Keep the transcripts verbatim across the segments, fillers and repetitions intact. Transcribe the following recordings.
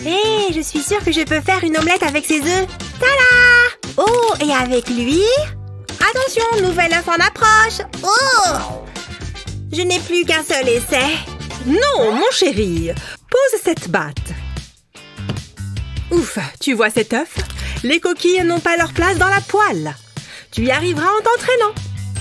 Hé, je suis sûre que je peux faire une omelette avec ces œufs. Tada! Oh, et avec lui? Attention, nouvel œuf en approche. Oh! Je n'ai plus qu'un seul essai. Non, mon chéri. Pose cette batte. Ouf, tu vois cet œuf? Les coquilles n'ont pas leur place dans la poêle. Tu y arriveras en t'entraînant.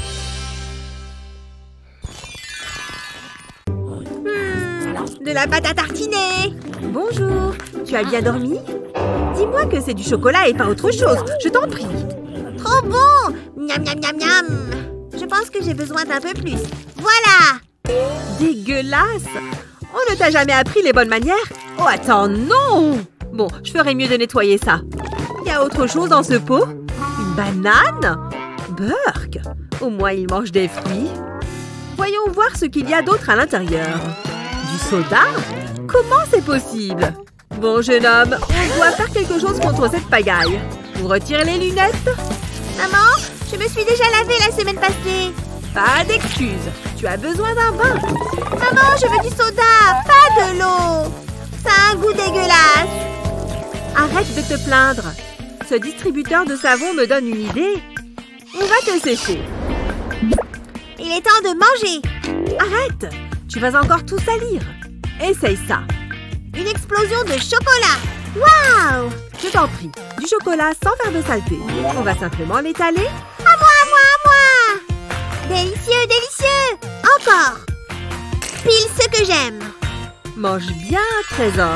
Hmm, de la pâte à tartiner. Bonjour, tu as bien dormi? Dis-moi que c'est du chocolat et pas autre chose, je t'en prie. Trop bon! Miam, miam, miam, miam. Je pense que j'ai besoin d'un peu plus. Voilà! Dégueulasse! On ne t'a jamais appris les bonnes manières? Oh, attends, non! Bon, je ferais mieux de nettoyer ça. Il y a autre chose dans ce pot? Une banane? Burk! Au moins, il mange des fruits. Voyons voir ce qu'il y a d'autre à l'intérieur. Du soda? Comment c'est possible? Bon, jeune homme, on doit faire quelque chose contre cette pagaille. Vous retirez les lunettes? Maman, je me suis déjà lavée la semaine passée. Pas d'excuses. Tu as besoin d'un bain. Maman, je veux du soda, pas de l'eau. Ça a un goût dégueulasse. Arrête de te plaindre. Ce distributeur de savon me donne une idée. On va te sécher. Il est temps de manger. Arrête! Tu vas encore tout salir. Essaye ça. Une explosion de chocolat. Waouh! Je t'en prie. Du chocolat sans faire de saleté. On va simplement l'étaler. À moi, à moi, à moi! Délicieux, délicieux! Encore! Pile ce que j'aime. Mange bien, trésor.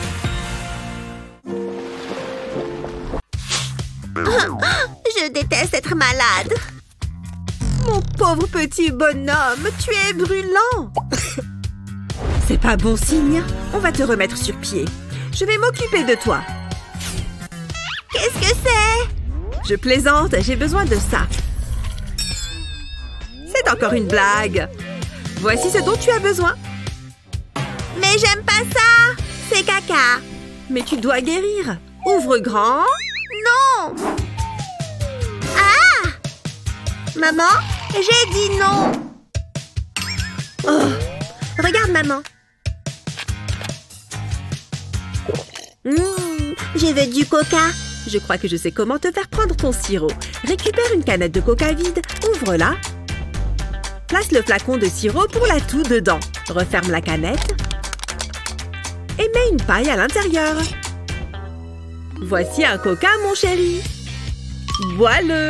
Je déteste être malade. Mon pauvre petit bonhomme, tu es brûlant. C'est pas bon signe. On va te remettre sur pied. Je vais m'occuper de toi. Qu'est-ce que c'est? Je plaisante, j'ai besoin de ça. C'est encore une blague. Voici ce dont tu as besoin. Mais j'aime pas ça. C'est caca. Mais tu dois guérir. Ouvre grand. Non. Ah! Maman, j'ai dit non. Oh. Regarde, maman. Mmh, je veux du coca. Je crois que je sais comment te faire prendre ton sirop. Récupère une canette de coca vide, ouvre-la. Place le flacon de sirop pour la toux dedans. Referme la canette. Et mets une paille à l'intérieur. Voici un coca, mon chéri. Bois-le.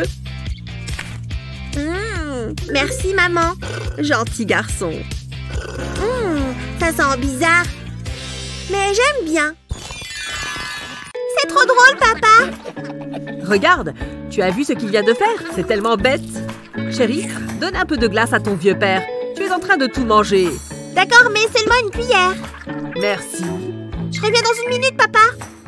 Mmh, merci, maman. Gentil garçon. Mmh, ça sent bizarre. Mais j'aime bien. C'est trop drôle, papa. Regarde, tu as vu ce qu'il vient de faire? C'est tellement bête. Chérie, donne un peu de glace à ton vieux père. Tu es en train de tout manger. D'accord, mais seulement une cuillère. Merci. Je reviens dans une minute, papa.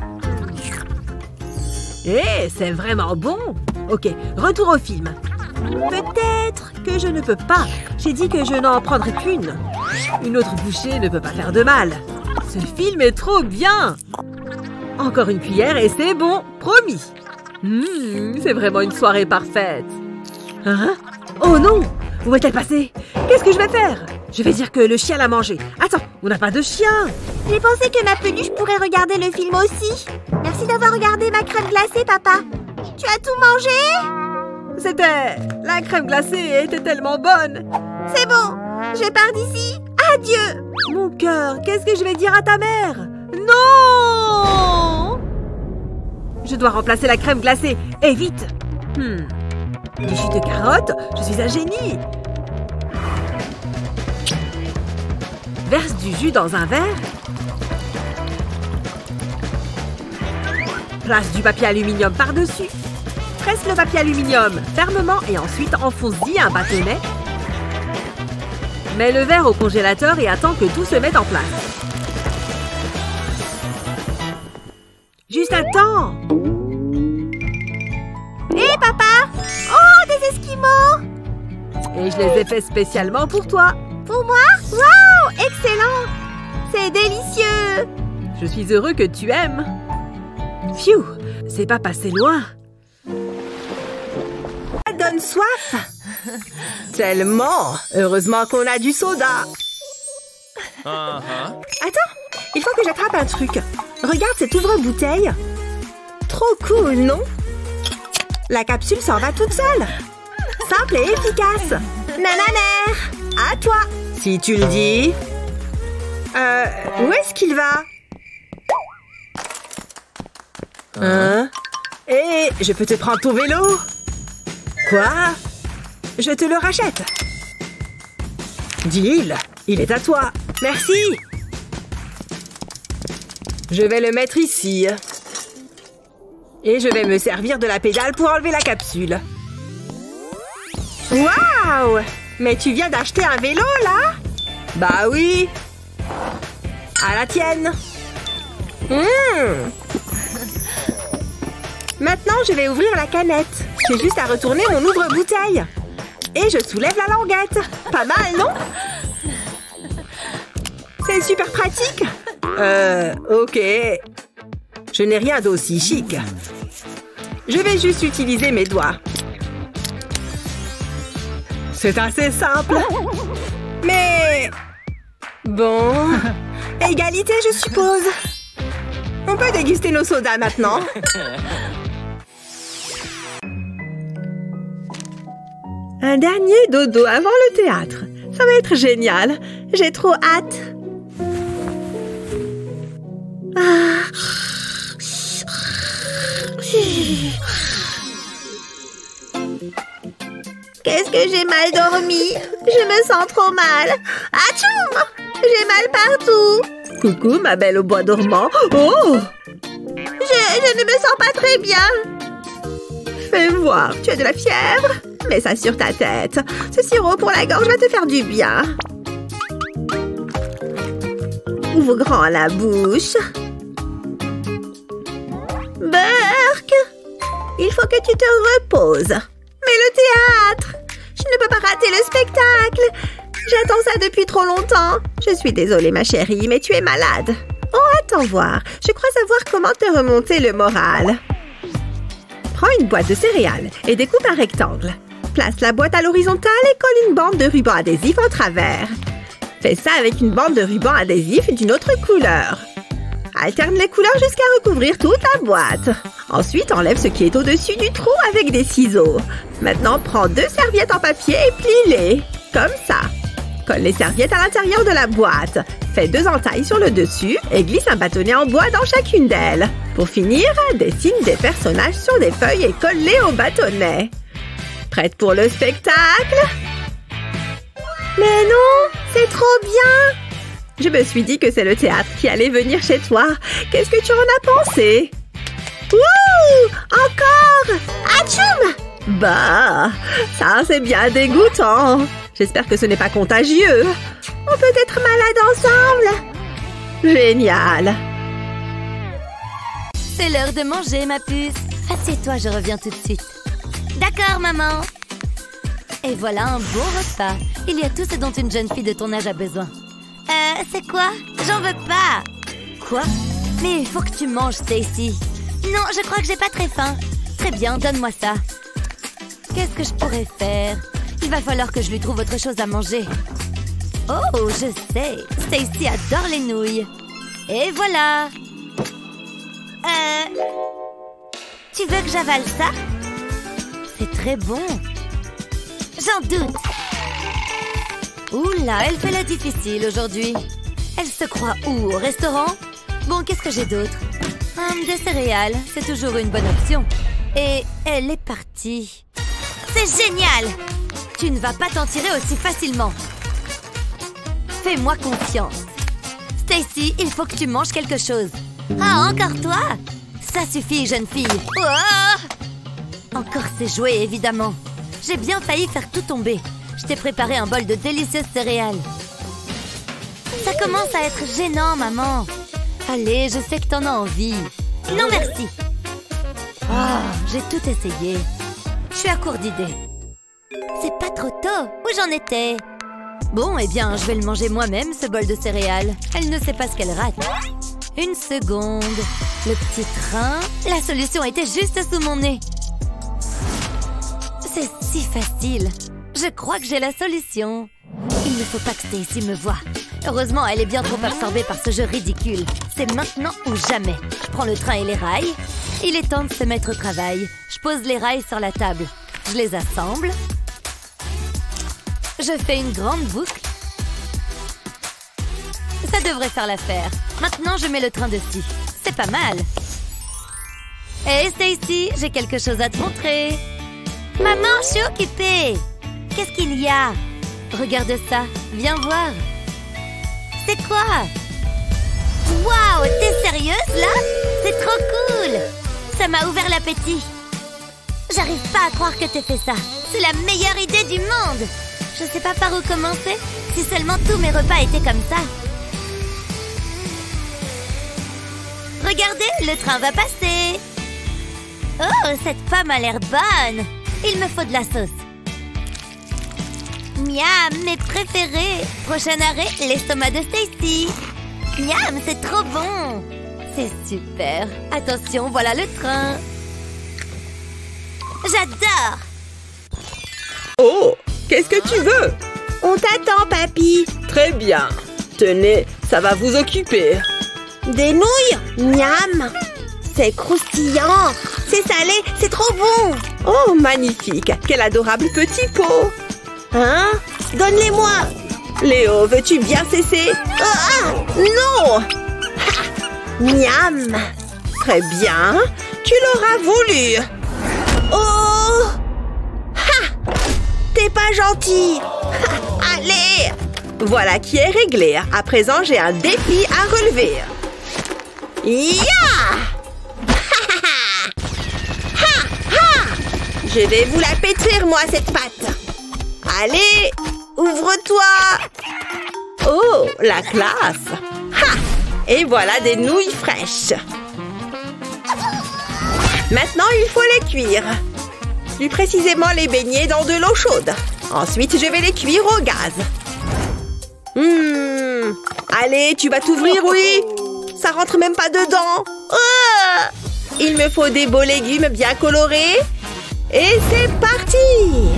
Eh, c'est vraiment bon. Ok, retour au film. Peut-être que je ne peux pas. J'ai dit que je n'en prendrai qu'une. Une autre bouchée ne peut pas faire de mal. Ce film est trop bien. Encore une cuillère et c'est bon, promis. Mmh, c'est vraiment une soirée parfaite. Hein? Oh non! Où va-t-elle passer? Qu'est-ce que je vais faire? Je vais dire que le chien l'a mangé. Attends, on n'a pas de chien. J'ai pensé que ma peluche pourrait regarder le film aussi. Merci d'avoir regardé ma crème glacée, papa. Tu as tout mangé? C'était... La crème glacée était tellement bonne. C'est bon, je pars d'ici. Adieu. Mon cœur, qu'est-ce que je vais dire à ta mère? Non! Je dois remplacer la crème glacée. Et vite! Hmm. Du jus de carotte? Je suis un génie! Verse du jus dans un verre. Place du papier aluminium par-dessus. Presse le papier aluminium fermement et ensuite enfonce-y un bâtonnet. Mets le verre au congélateur et attends que tout se mette en place. Juste un temps! Hé, hey, papa! Oh, des esquimaux! Et je les ai faits spécialement pour toi. Pour moi? Waouh! Excellent! C'est délicieux! Je suis heureux que tu aimes. Pfiou! C'est pas passé loin. Ça donne soif! Tellement! Heureusement qu'on a du soda. Uh-huh. Attends! Il faut que j'attrape un truc. Regarde cet ouvre-bouteille. Trop cool, non? La capsule s'en va toute seule. Simple et efficace. Nananer, à toi. Si tu le dis. Euh, où est-ce qu'il va? Hein? Hé, je peux te prendre ton vélo? Quoi? Je te le rachète. Deal, il est à toi. Merci. Je vais le mettre ici. Et je vais me servir de la pédale pour enlever la capsule. Waouh! Mais tu viens d'acheter un vélo, là? Bah oui. À la tienne. Mmh. Maintenant, je vais ouvrir la canette. J'ai juste à retourner mon ouvre-bouteille. Et je soulève la languette. Pas mal, non? C'est super pratique. Euh, ok. Je n'ai rien d'aussi chic. Je vais juste utiliser mes doigts. C'est assez simple. Mais... Bon... Égalité, je suppose. On peut déguster nos sodas maintenant. Un dernier dodo avant le théâtre. Ça va être génial. J'ai trop hâte. Ah. Qu'est-ce que j'ai mal dormi? Je me sens trop mal. Atchoum! J'ai mal partout. Coucou, ma belle au bois dormant. Oh! Je, je ne me sens pas très bien. Fais voir, tu as de la fièvre? Mets ça sur ta tête. Ce sirop pour la gorge va te faire du bien. Ouvre grand la bouche. Burk! Il faut que tu te reposes. Mais le théâtre! Je ne peux pas rater le spectacle. J'attends ça depuis trop longtemps. Je suis désolée, ma chérie, mais tu es malade. Oh, attends voir. Je crois savoir comment te remonter le moral. Prends une boîte de céréales et découpe un rectangle. Place la boîte à l'horizontale et colle une bande de ruban adhésif en travers. Fais ça avec une bande de ruban adhésif d'une autre couleur. Alterne les couleurs jusqu'à recouvrir toute la boîte. Ensuite, enlève ce qui est au-dessus du trou avec des ciseaux. Maintenant, prends deux serviettes en papier et plie-les. Comme ça. Colle les serviettes à l'intérieur de la boîte. Fais deux entailles sur le dessus et glisse un bâtonnet en bois dans chacune d'elles. Pour finir, dessine des personnages sur des feuilles et colle-les au bâtonnet. Prête pour le spectacle? Mais non, c'est trop bien! Je me suis dit que c'est le théâtre qui allait venir chez toi. Qu'est-ce que tu en as pensé? Wouh! Encore! Atchoum! Bah, ça c'est bien dégoûtant. J'espère que ce n'est pas contagieux. On peut être malade ensemble. Génial. C'est l'heure de manger, ma puce. Assieds-toi, je reviens tout de suite. D'accord, maman. Et voilà un bon repas. Il y a tout ce dont une jeune fille de ton âge a besoin. Euh, c'est quoi? J'en veux pas. Quoi? Mais il faut que tu manges, Stacy. Non, je crois que j'ai pas très faim. Très bien, donne-moi ça. Qu'est-ce que je pourrais faire? Il va falloir que je lui trouve autre chose à manger. Oh, je sais. Stacy adore les nouilles. Et voilà. Euh... Tu veux que j'avale ça? C'est très bon. J'en doute. Oula, elle fait la difficile aujourd'hui. Elle se croit où? Au restaurant? Bon, qu'est-ce que j'ai d'autre? Hum, des céréales, c'est toujours une bonne option. Et elle est partie. C'est génial! Tu ne vas pas t'en tirer aussi facilement. Fais-moi confiance. Stacy, il faut que tu manges quelque chose. Ah, encore toi? Ça suffit, jeune fille. Oh! Encore ces jouets, évidemment. J'ai bien failli faire tout tomber. Je t'ai préparé un bol de délicieuses céréales. Ça commence à être gênant, maman. Allez, je sais que t'en as envie. Non, merci. Oh, j'ai tout essayé. Je suis à court d'idées. C'est pas trop tôt. Où j'en étais? Bon, eh bien, je vais le manger moi-même, ce bol de céréales. Elle ne sait pas ce qu'elle rate. Une seconde. Le petit train. La solution était juste sous mon nez. C'est si facile. Je crois que j'ai la solution. Il ne faut pas que Stacy me voie. Heureusement, elle est bien trop absorbée par ce jeu ridicule. C'est maintenant ou jamais. Je prends le train et les rails. Il est temps de se mettre au travail. Je pose les rails sur la table. Je les assemble. Je fais une grande boucle. Ça devrait faire l'affaire. Maintenant, je mets le train dessus. C'est pas mal. Hé, Stacy, j'ai quelque chose à te montrer. Maman, je suis occupée. Qu'est-ce qu'il y a? Regarde ça. Viens voir. C'est quoi? Waouh, t'es sérieuse, là? C'est trop cool. Ça m'a ouvert l'appétit. J'arrive pas à croire que t'aies fait ça. C'est la meilleure idée du monde. Je sais pas par où commencer. Si seulement tous mes repas étaient comme ça. Regardez, le train va passer. Oh, cette pomme a l'air bonne. Il me faut de la sauce. Miam, mes préférés. Prochain arrêt, l'estomac de Stacy. Miam, c'est trop bon. C'est super. Attention, voilà le train. J'adore. Oh, qu'est-ce que tu veux? On t'attend, papy. Très bien. Tenez, ça va vous occuper. Des nouilles? Miam. C'est croustillant. C'est salé, c'est trop bon. Oh, magnifique. Quel adorable petit pot. Hein? Donne-les-moi. Léo, veux-tu bien cesser? Oh, ah, non. Miam. Très bien. Tu l'auras voulu. Oh. Ha. T'es pas gentil. Ha. Allez. Voilà qui est réglé. À présent, j'ai un défi à relever. Ya. Je vais vous la pétrir, moi, cette pâte. Allez, ouvre-toi. Oh, la classe. Ha! Et voilà des nouilles fraîches. Maintenant, il faut les cuire. Plus précisément, les baigner dans de l'eau chaude. Ensuite, je vais les cuire au gaz. Hum. Allez, tu vas t'ouvrir, oui. Ça rentre même pas dedans. Oh! Il me faut des beaux légumes bien colorés. Et c'est parti!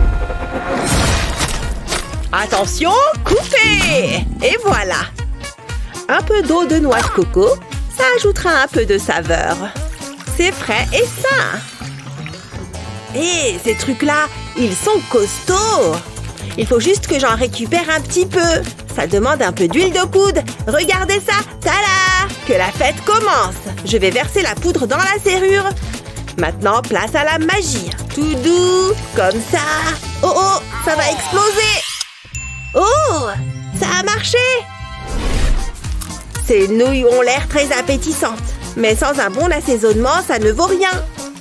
Attention, coupez! Et voilà! Un peu d'eau de noix de coco, ça ajoutera un peu de saveur. C'est frais et sain. Et ces trucs-là, ils sont costauds! Il faut juste que j'en récupère un petit peu. Ça demande un peu d'huile de coude. Regardez ça! Tada! Que la fête commence! Je vais verser la poudre dans la serrure. Maintenant, place à la magie. Tout doux, comme ça. Oh oh, ça va exploser. Oh, ça a marché. Ces nouilles ont l'air très appétissantes. Mais sans un bon assaisonnement, ça ne vaut rien.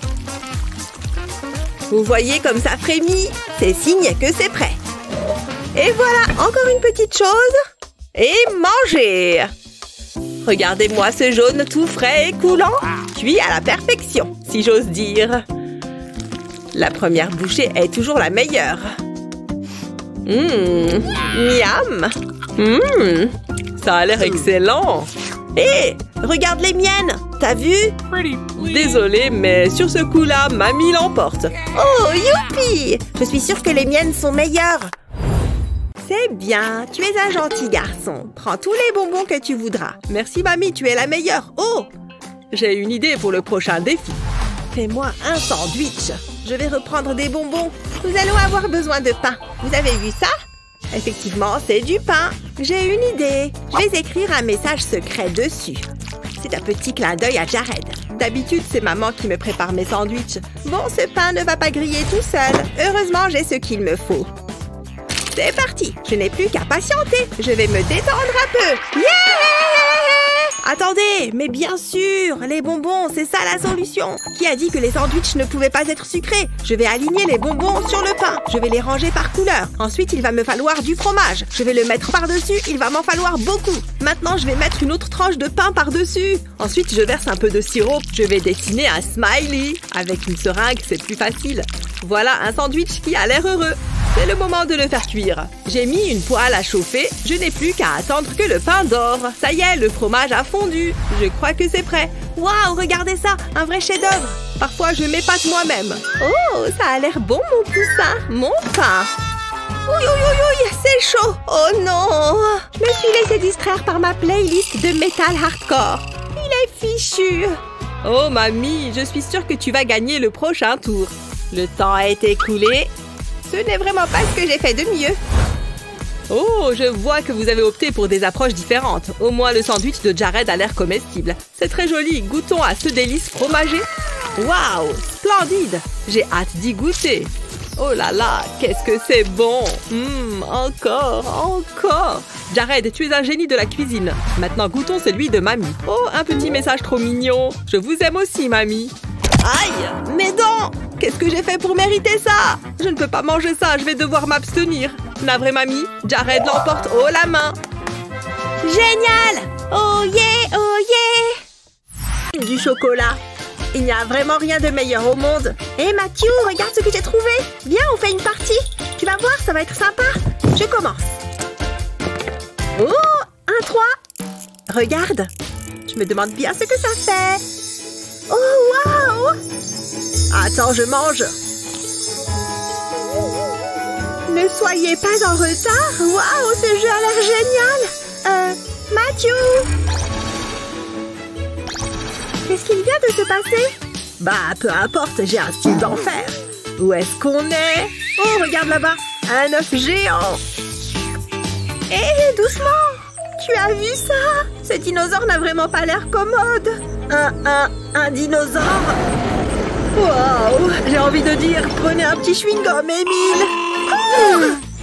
Vous voyez comme ça frémit? C'est signe que c'est prêt. Et voilà, encore une petite chose. Et manger. Regardez-moi ce jaune tout frais et coulant, cuit à la perfection, si j'ose dire. La première bouchée est toujours la meilleure. Hum, miam. Hum, ça a l'air excellent. Hé, regarde les miennes, t'as vu? Désolée, mais sur ce coup-là, mamie l'emporte. Oh, youpi! Je suis sûre que les miennes sont meilleures. C'est bien, tu es un gentil garçon. Prends tous les bonbons que tu voudras. Merci, mamie, tu es la meilleure. Oh, j'ai une idée pour le prochain défi. Fais-moi un sandwich. Je vais reprendre des bonbons. Nous allons avoir besoin de pain. Vous avez vu ça? Effectivement, c'est du pain. J'ai une idée. Je vais écrire un message secret dessus. C'est un petit clin d'œil à Jared. D'habitude, c'est maman qui me prépare mes sandwichs. Bon, ce pain ne va pas griller tout seul. Heureusement, j'ai ce qu'il me faut. C'est parti! Je n'ai plus qu'à patienter. Je vais me détendre un peu. Yeah! Attendez, mais bien sûr, les bonbons, c'est ça la solution. Qui a dit que les sandwichs ne pouvaient pas être sucrés? Je vais aligner les bonbons sur le pain. Je vais les ranger par couleur. Ensuite, il va me falloir du fromage. Je vais le mettre par-dessus. Il va m'en falloir beaucoup. Maintenant, je vais mettre une autre tranche de pain par-dessus. Ensuite, je verse un peu de sirop. Je vais dessiner un smiley. Avec une seringue, c'est plus facile. Voilà un sandwich qui a l'air heureux. C'est le moment de le faire cuire. J'ai mis une poêle à chauffer. Je n'ai plus qu'à attendre que le pain dore. Ça y est, le fromage a fondu. Je crois que c'est prêt. Waouh, regardez ça, un vrai chef-d'œuvre. Parfois, je m'épate moi-même. Oh, ça a l'air bon, mon poussin. Mon pain. Oui, oui, oui, oui, c'est chaud. Oh non. Je me suis laissé distraire par ma playlist de métal hardcore. Il est fichu. Oh, mamie, je suis sûre que tu vas gagner le prochain tour. Le temps a été écoulé. Ce n'est vraiment pas ce que j'ai fait de mieux. Oh, je vois que vous avez opté pour des approches différentes. Au moins, le sandwich de Jared a l'air comestible. C'est très joli. Goûtons à ce délice fromagé. Waouh, splendide. J'ai hâte d'y goûter. Oh là là, qu'est-ce que c'est bon. Hum, encore, encore. Jared, tu es un génie de la cuisine. Maintenant, goûtons celui de mamie. Oh, un petit message trop mignon. Je vous aime aussi, mamie. Aïe, mes dents. Qu'est-ce que j'ai fait pour mériter ça? Je ne peux pas manger ça, je vais devoir m'abstenir. Navré, mamie, Jared l'emporte haut la main. Génial! Oh yeah, oh yeah! Du chocolat. Il n'y a vraiment rien de meilleur au monde. Hé, hey, Mathieu, regarde ce que j'ai trouvé. Viens, on fait une partie. Tu vas voir, ça va être sympa. Je commence. Oh, un trois. Regarde. Je me demande bien ce que ça fait. Oh, waouh! Attends, je mange. Ne soyez pas en retard. Waouh, ce jeu a l'air génial. Euh, Mathieu! Qu'est-ce qu'il vient de se passer? Bah, peu importe, j'ai un style d'enfer. Où est-ce qu'on est? Oh, regarde là-bas, un œuf géant. Hé, hey, doucement. Tu as vu ça? Ce dinosaure n'a vraiment pas l'air commode. Un, un, un dinosaure? Waouh, j'ai envie de dire, prenez un petit chewing-gum, Émile. Oh!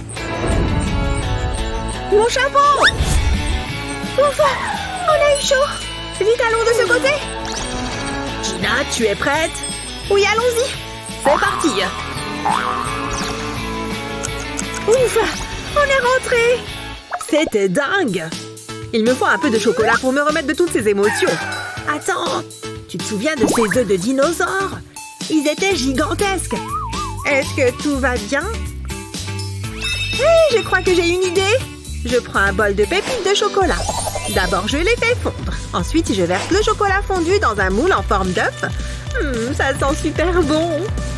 Mon chapeau! Ouf! On a eu chaud! Vite, allons de ce côté! Gina, tu es prête? Oui, allons-y! C'est parti! Ouf! On est rentré! C'était dingue! Il me faut un peu de chocolat pour me remettre de toutes ces émotions. Attends! Tu te souviens de ces œufs de dinosaures? Ils étaient gigantesques! Est-ce que tout va bien? Hé, hey, je crois que j'ai une idée! Je prends un bol de pépites de chocolat. D'abord, je les fais fondre. Ensuite, je verse le chocolat fondu dans un moule en forme d'œuf. Hum, ça sent super bon.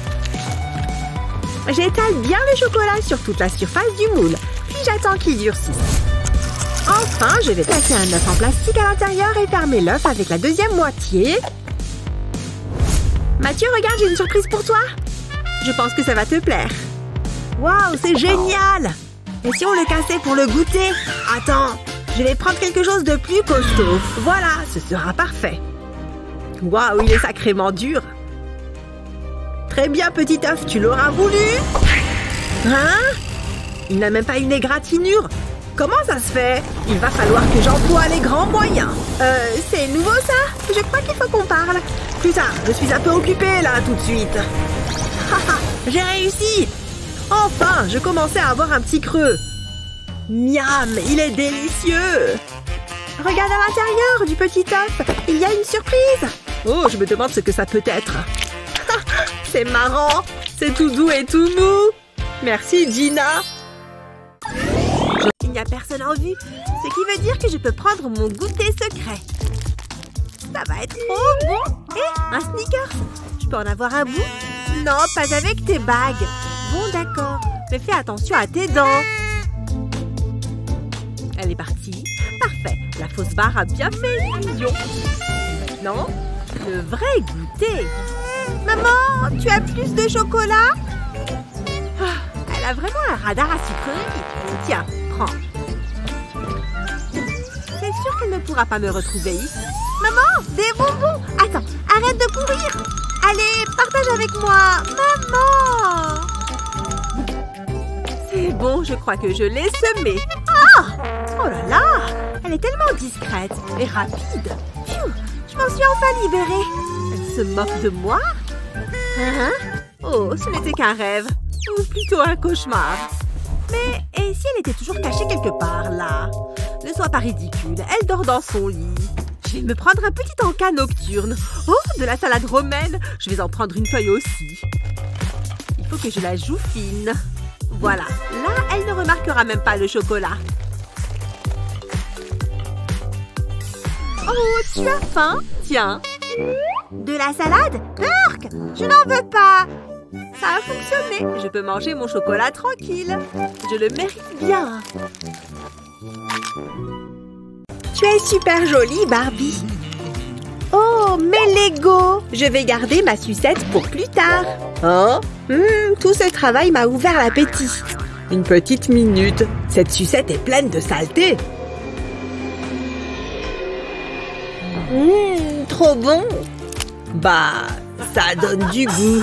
J'étale bien le chocolat sur toute la surface du moule. Puis j'attends qu'il durcisse. Enfin, je vais placer un œuf en plastique à l'intérieur et fermer l'œuf avec la deuxième moitié. Mathieu, regarde, j'ai une surprise pour toi. Je pense que ça va te plaire. Waouh, c'est génial! Et si on le cassait pour le goûter? Attends, je vais prendre quelque chose de plus costaud. Voilà, ce sera parfait. Waouh, il est sacrément dur. Très bien, petit œuf, tu l'auras voulu? Hein? Il n'a même pas une égratignure. Comment ça se fait? Il va falloir que j'emploie les grands moyens. Euh, c'est nouveau ça? Je crois qu'il faut qu'on parle. Plus tard, je suis un peu occupée là, tout de suite. Haha, j'ai réussi! Enfin, je commençais à avoir un petit creux. Miam, il est délicieux! Regarde à l'intérieur du petit œuf, il y a une surprise! Oh, je me demande ce que ça peut être. C'est marrant, c'est tout doux et tout mou. Merci, Gina. Il n'y a personne en vue, ce qui veut dire que je peux prendre mon goûter secret. Ça va être trop bon! Hé, un sneaker! Je peux en avoir un bout? Non, pas avec tes bagues. Bon, d'accord. Mais fais attention à tes dents. Elle est partie. Parfait. La fausse barre a bien fait l'illusion. Maintenant, le vrai goûter. Maman, tu as plus de chocolat? Ah, elle a vraiment un radar à sucrerie. Tiens, prends. C'est sûr qu'elle ne pourra pas me retrouver ici. Maman, des bonbons. Attends, arrête de courir. Allez, partage avec moi. Maman! C'est bon, je crois que je l'ai semée. Ah! Oh là là! Elle est tellement discrète et rapide. Pfiou, je m'en suis enfin libérée. Elle se moque de moi? Hein? Oh, ce n'était qu'un rêve. Ou plutôt un cauchemar. Mais et si elle était toujours cachée quelque part, là? Ne sois pas ridicule, elle dort dans son lit. Je vais me prendre un petit encas nocturne. Oh, de la salade romaine. Je vais en prendre une feuille aussi. Il faut que je la joue fine. Voilà, là, elle ne remarquera même pas le chocolat. Oh, tu as faim? Tiens. De la salade? Urk! Je n'en veux pas! Ça a fonctionné. Je peux manger mon chocolat tranquille. Je le mérite bien. Tu es super jolie, Barbie. Oh, mes Legos! Je vais garder ma sucette pour plus tard. Hein? Hum, tout ce travail m'a ouvert l'appétit. Une petite minute. Cette sucette est pleine de saleté. Hum, trop bon. Bah, ça donne du goût.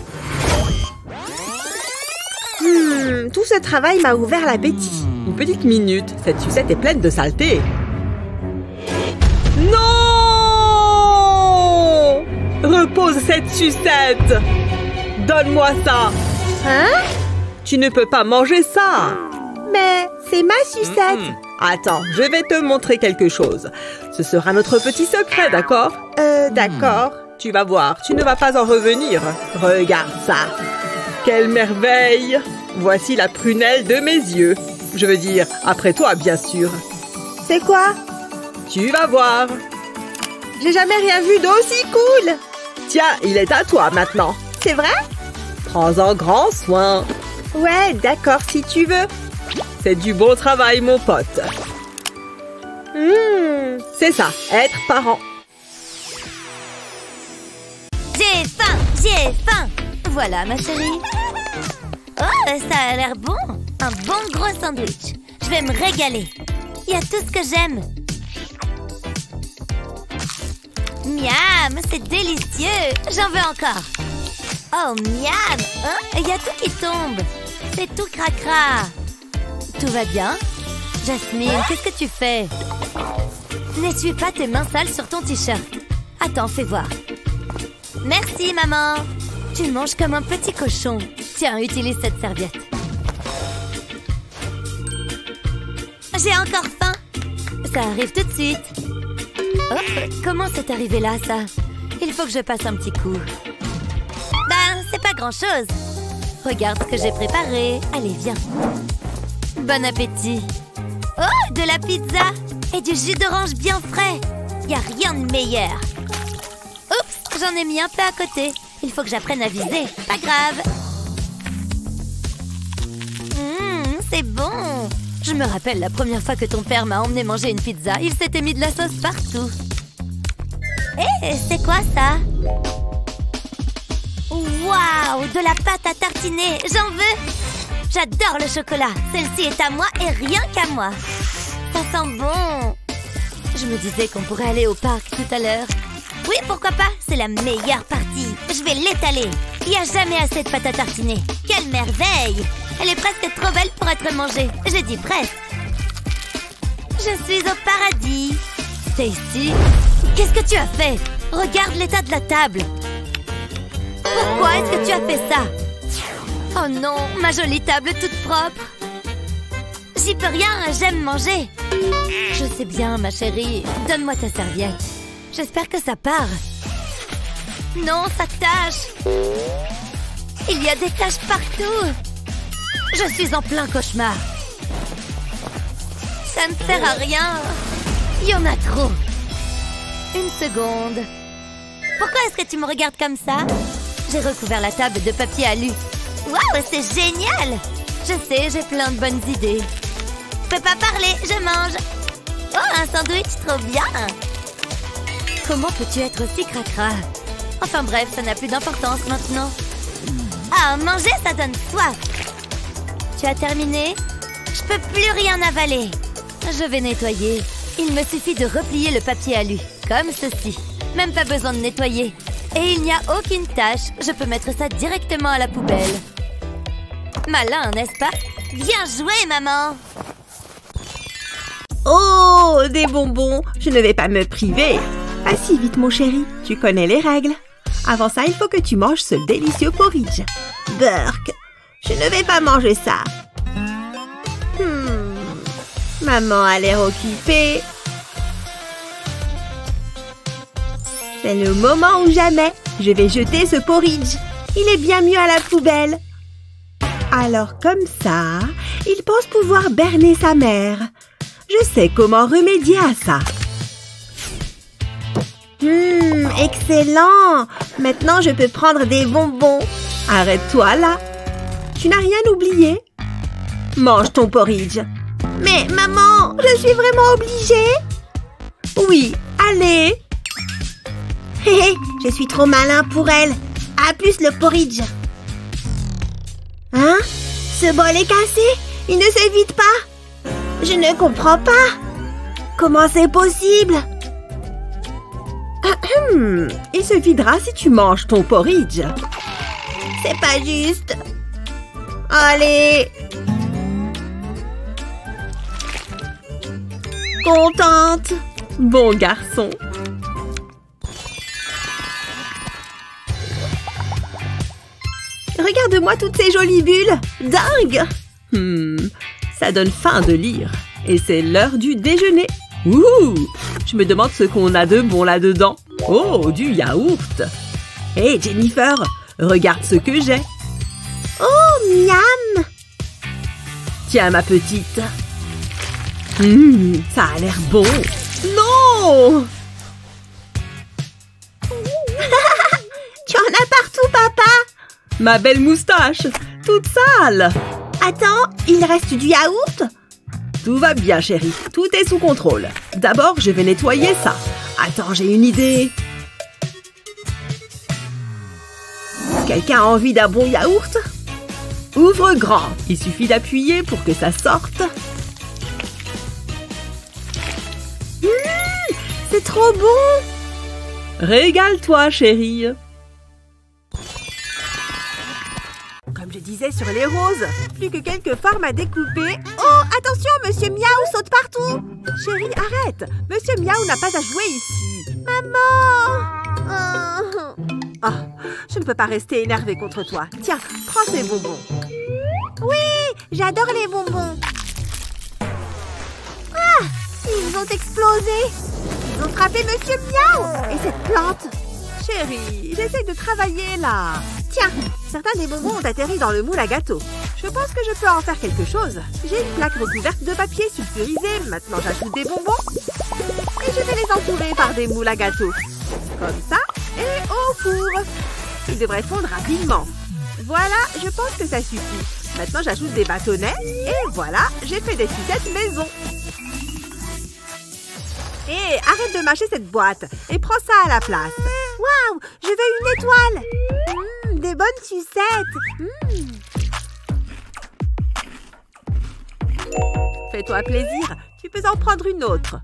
Hum, tout ce travail m'a ouvert l'appétit. Une petite minute. Cette sucette est pleine de saleté. Non! Repose cette sucette. Donne-moi ça. Hein? Tu ne peux pas manger ça. Mais c'est ma sucette. Mmh. Attends, je vais te montrer quelque chose. Ce sera notre petit secret, d'accord? Euh, d'accord. Tu vas voir, tu ne vas pas en revenir. Regarde ça. Quelle merveille! Voici la prunelle de mes yeux. Je veux dire, après toi, bien sûr. C'est quoi? Tu vas voir. J'ai jamais rien vu d'aussi cool. Tiens, il est à toi maintenant. C'est vrai? Prends-en grand soin. Ouais, d'accord, si tu veux. C'est du bon travail, mon pote. Mmh. C'est ça, être parent. J'ai faim, j'ai faim. Voilà, ma chérie. Oh, ça a l'air bon. Un bon gros sandwich. Je vais me régaler. Il y a tout ce que j'aime. Miam, c'est délicieux. J'en veux encore. Oh, miam. Hein? Il y a tout qui tombe. C'est tout cracra. Tout va bien? Jasmine, qu'est-ce que tu fais? N'essuie pas tes mains sales sur ton t-shirt. Attends, fais voir. Merci, maman. Tu manges comme un petit cochon. Tiens, utilise cette serviette. J'ai encore faim. Ça arrive tout de suite. Oh, comment c'est arrivé là, ça? Il faut que je passe un petit coup. Ben, c'est pas grand-chose. Regarde ce que j'ai préparé. Allez, viens. Bon appétit. Oh, de la pizza et du jus d'orange bien frais. Y a rien de meilleur. Oups, j'en ai mis un peu à côté. Il faut que j'apprenne à viser. Pas grave. Mmh, c'est bon. Je me rappelle la première fois que ton père m'a emmené manger une pizza. Il s'était mis de la sauce partout. Hé, hey, c'est quoi ça? Waouh, de la pâte à tartiner. J'en veux. J'adore le chocolat. Celle-ci est à moi et rien qu'à moi. Ça sent bon. Je me disais qu'on pourrait aller au parc tout à l'heure. Oui, pourquoi pas? C'est la meilleure partie. Je vais l'étaler. Il n'y a jamais assez de pâte à tartiner. Quelle merveille! Elle est presque trop belle pour être mangée. Je dis presque. Je suis au paradis. Stacy, qu'est-ce que tu as fait? Regarde l'état de la table. Pourquoi est-ce que tu as fait ça? Oh non, ma jolie table toute propre. J'y peux rien, j'aime manger. Je sais bien, ma chérie. Donne-moi ta serviette. J'espère que ça part. Non, ça tâche. Il y a des taches partout. Je suis en plein cauchemar. Ça ne sert à rien. Il y en a trop. Une seconde. Pourquoi est-ce que tu me regardes comme ça? J'ai recouvert la table de papier alu. Waouh, c'est génial! Je sais, j'ai plein de bonnes idées. Je peux pas parler, je mange. Oh, un sandwich, trop bien! Comment peux-tu être aussi cracra? Enfin bref, ça n'a plus d'importance maintenant. Ah, manger, ça donne soif. Tu as terminé? Je peux plus rien avaler. Je vais nettoyer. Il me suffit de replier le papier alu, comme ceci. Même pas besoin de nettoyer. Et il n'y a aucune tache. Je peux mettre ça directement à la poubelle. Malin, n'est-ce pas? Bien joué, maman! Oh, des bonbons. Je ne vais pas me priver. Pas si vite, mon chéri. Tu connais les règles. Avant ça, il faut que tu manges ce délicieux porridge. Burk, je ne vais pas manger ça. Hmm. Maman a l'air occupée. C'est le moment ou jamais. Je vais jeter ce porridge. Il est bien mieux à la poubelle. Alors comme ça, il pense pouvoir berner sa mère. Je sais comment remédier à ça. Hum, excellent. Maintenant, je peux prendre des bonbons. Arrête-toi là. Tu n'as rien oublié? Mange ton porridge. Mais maman, je suis vraiment obligée? Oui, allez. Hé hé, je suis trop malin pour elle. À plus le porridge. Hein? Ce bol est cassé? Il ne se vide pas? Je ne comprends pas. Comment c'est possible? Ahem, il se videra si tu manges ton porridge. C'est pas juste. Allez. Contente. Bon garçon. Regarde-moi toutes ces jolies bulles. Dingue. Hmm, ça donne faim de lire. Et c'est l'heure du déjeuner. Ouh! Je me demande ce qu'on a de bon là-dedans. Oh, du yaourt. Hé, hey, Jennifer, regarde ce que j'ai. Oh, miam. Tiens, ma petite. Hum, ça a l'air bon. Non! Tu en as partout, papa. Ma belle moustache, toute sale. Attends, il reste du yaourt? Tout va bien, chérie. Tout est sous contrôle. D'abord, je vais nettoyer ça. Attends, j'ai une idée. Quelqu'un a envie d'un bon yaourt? Ouvre grand. Il suffit d'appuyer pour que ça sorte. Mmh, c'est trop bon. Régale-toi, chérie. Comme je disais sur les roses, plus que quelques formes à découper. Oh, attention, Monsieur Miaou saute partout. Chérie, arrête. Monsieur Miaou n'a pas à jouer ici. Maman. Oh. Ah, je ne peux pas rester énervée contre toi. Tiens, prends ces bonbons. Oui, j'adore les bonbons. Ah, ils ont explosé. Ils ont frappé Monsieur Miaou. Et cette plante. Chérie, j'essaie de travailler là. Tiens, certains des bonbons ont atterri dans le moule à gâteau. Je pense que je peux en faire quelque chose. J'ai une plaque recouverte de papier sulfurisé. Maintenant, j'ajoute des bonbons. Et je vais les entourer par des moules à gâteau. Comme ça, et au four. Ils devraient fondre rapidement. Voilà, je pense que ça suffit. Maintenant, j'ajoute des bâtonnets. Et voilà, j'ai fait des sucettes maison. Hé, arrête de mâcher cette boîte et prends ça à la place. Waouh, je veux une étoile. Mmh, des bonnes sucettes. Mmh. Fais-toi plaisir, tu peux en prendre une autre.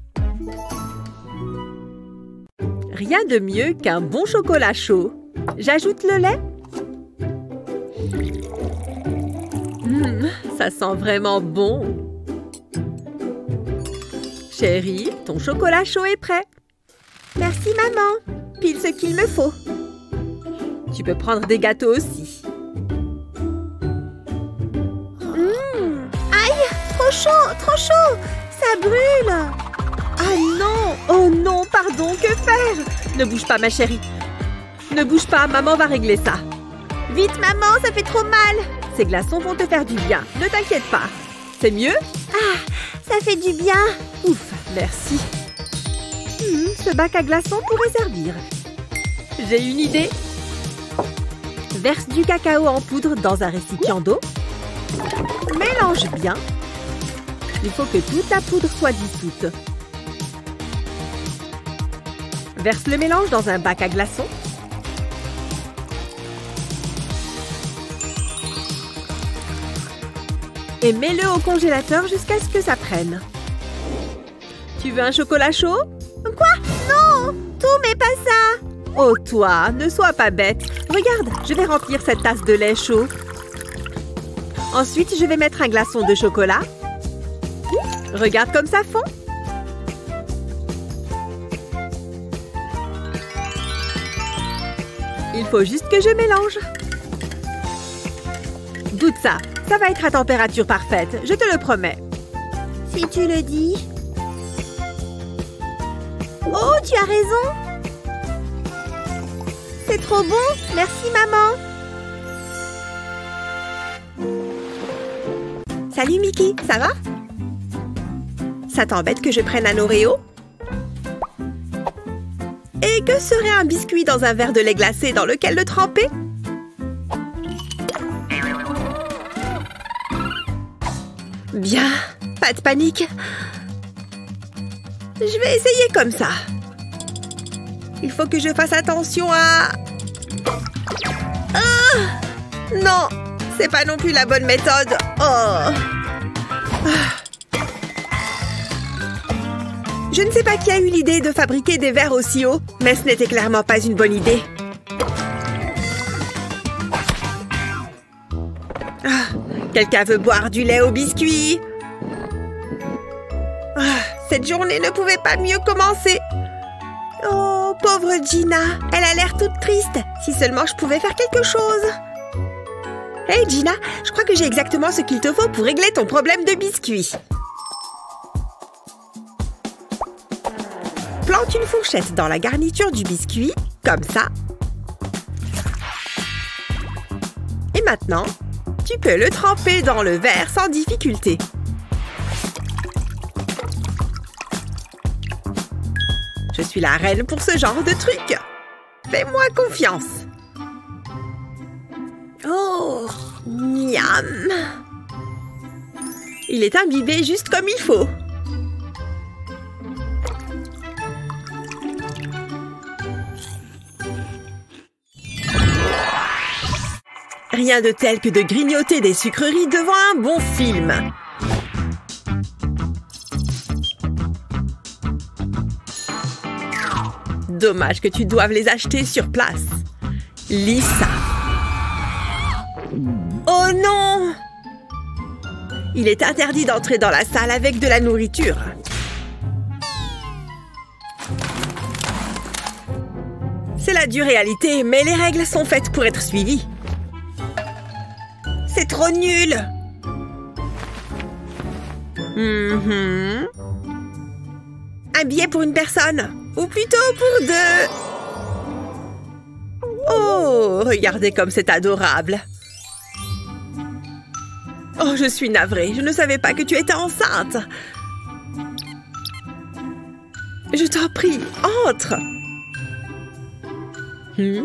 Rien de mieux qu'un bon chocolat chaud. J'ajoute le lait. Mmh, ça sent vraiment bon. Chérie, ton chocolat chaud est prêt. Merci, maman. Pile ce qu'il me faut. Tu peux prendre des gâteaux aussi. Mmh. Aïe, trop chaud, trop chaud. Ça brûle. Ah non, oh non, pardon, que faire? Ne bouge pas, ma chérie. Ne bouge pas, maman va régler ça. Vite, maman, ça fait trop mal. Ces glaçons vont te faire du bien, ne t'inquiète pas. C'est mieux? Ah, ça fait du bien. Ouf, merci. Hmm, ce bac à glaçons pourrait servir. J'ai une idée. Verse du cacao en poudre dans un récipient d'eau. Mélange bien. Il faut que toute la poudre soit dissoute. Verse le mélange dans un bac à glaçons. Et mets-le au congélateur jusqu'à ce que ça prenne. Tu veux un chocolat chaud? Quoi? Non! Tout, mais pas ça! Oh toi, ne sois pas bête. Regarde, je vais remplir cette tasse de lait chaud. Ensuite, je vais mettre un glaçon de chocolat. Regarde comme ça fond. Il faut juste que je mélange. Goûte ça. Ça va être à température parfaite, je te le promets. Si tu le dis. Oh, tu as raison. C'est trop bon. Merci, maman. Salut, Mickey. Ça va? Ça t'embête que je prenne un Oreo? Et que serait un biscuit dans un verre de lait glacé dans lequel le tremper? Bien, pas de panique. Je vais essayer comme ça. Il faut que je fasse attention à... Ah! Non, c'est pas non plus la bonne méthode. Oh. Ah. Je ne sais pas qui a eu l'idée de fabriquer des verres aussi hauts, mais ce n'était clairement pas une bonne idée. Ah, quelqu'un veut boire du lait au biscuit? Ah, cette journée ne pouvait pas mieux commencer. Oh, pauvre Gina, elle a l'air toute triste. Si seulement je pouvais faire quelque chose. Hey Gina, je crois que j'ai exactement ce qu'il te faut pour régler ton problème de biscuit. Plante une fourchette dans la garniture du biscuit, comme ça. Et maintenant, tu peux le tremper dans le verre sans difficulté. Je suis la reine pour ce genre de truc. Fais-moi confiance. Oh, miam. Il est imbibé juste comme il faut. Rien de tel que de grignoter des sucreries devant un bon film. Dommage que tu doives les acheter sur place. Lisa. Oh non! Il est interdit d'entrer dans la salle avec de la nourriture. C'est la dure réalité, mais les règles sont faites pour être suivies. C'est trop nul! Mm-hmm. Un billet pour une personne, ou plutôt pour deux. Oh, regardez comme c'est adorable. Oh, je suis navrée, je ne savais pas que tu étais enceinte. Je t'en prie, entre. Hmm?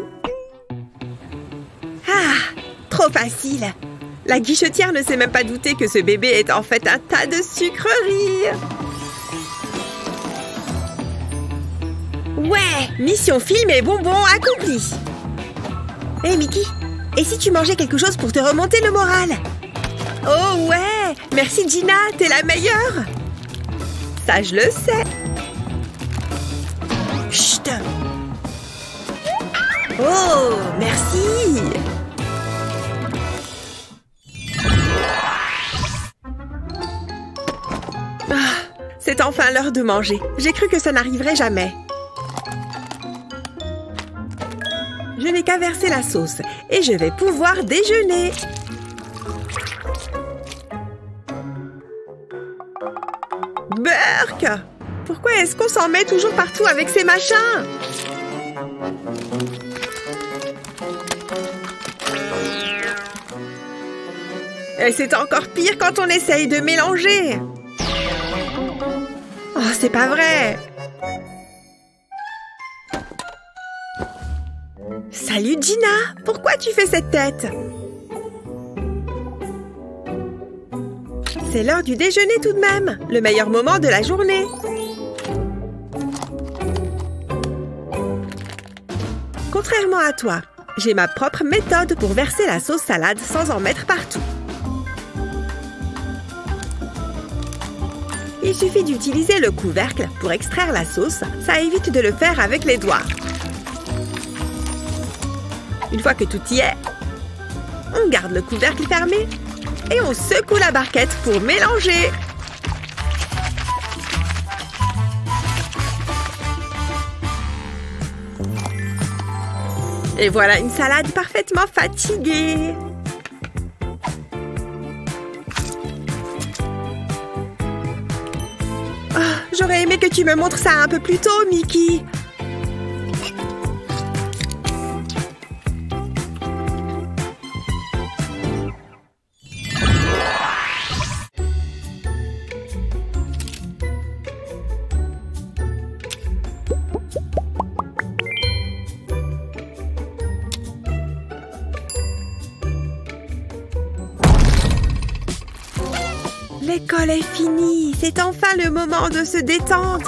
Ah, trop facile. La guichetière ne s'est même pas doutée que ce bébé est en fait un tas de sucreries. Ouais, mission film et bonbons accomplie. Hé, hey, Mickey, et si tu mangeais quelque chose pour te remonter le moral? Oh ouais, merci Gina, t'es la meilleure. Ça, je le sais. Chut. Oh, merci. Ah, c'est enfin l'heure de manger. J'ai cru que ça n'arriverait jamais. Je n'ai qu'à verser la sauce et je vais pouvoir déjeuner. Burk! Pourquoi est-ce qu'on s'en met toujours partout avec ces machins? Et c'est encore pire quand on essaye de mélanger. Oh, c'est pas vrai. Salut Gina, pourquoi tu fais cette tête? C'est l'heure du déjeuner tout de même, le meilleur moment de la journée. Contrairement à toi, j'ai ma propre méthode pour verser la sauce salade sans en mettre partout. Il suffit d'utiliser le couvercle pour extraire la sauce, ça évite de le faire avec les doigts. Une fois que tout y est, on garde le couvercle fermé et on secoue la barquette pour mélanger. Et voilà une salade parfaitement fatiguée. Oh, j'aurais aimé que tu me montres ça un peu plus tôt, Mickey. L'école est finie. C'est enfin le moment de se détendre.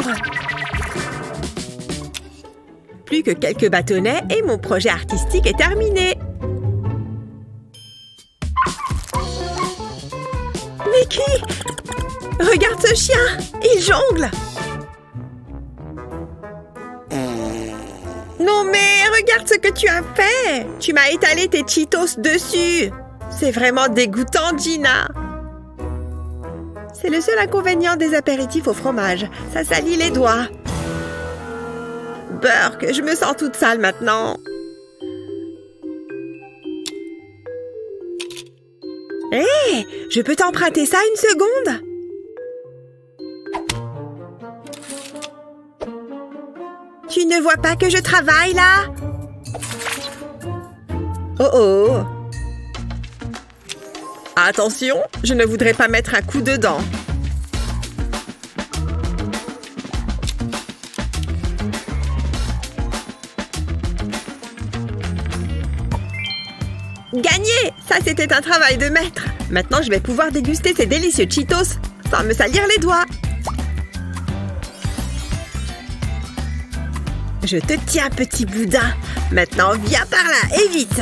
Plus que quelques bâtonnets et mon projet artistique est terminé. Vicky! Regarde ce chien! Il jongle! Non mais regarde ce que tu as fait! Tu m'as étalé tes Cheetos dessus! C'est vraiment dégoûtant, Gina! C'est le seul inconvénient des apéritifs au fromage. Ça salit les doigts. Burk, je me sens toute sale maintenant. Hé, hey, je peux t'emprunter ça une seconde? Tu ne vois pas que je travaille là? Oh oh! Attention, je ne voudrais pas mettre un coup dedans. Gagné! Ça, c'était un travail de maître. Maintenant, je vais pouvoir déguster ces délicieux Cheetos sans me salir les doigts. Je te tiens, petit boudin. Maintenant, viens par là et vite.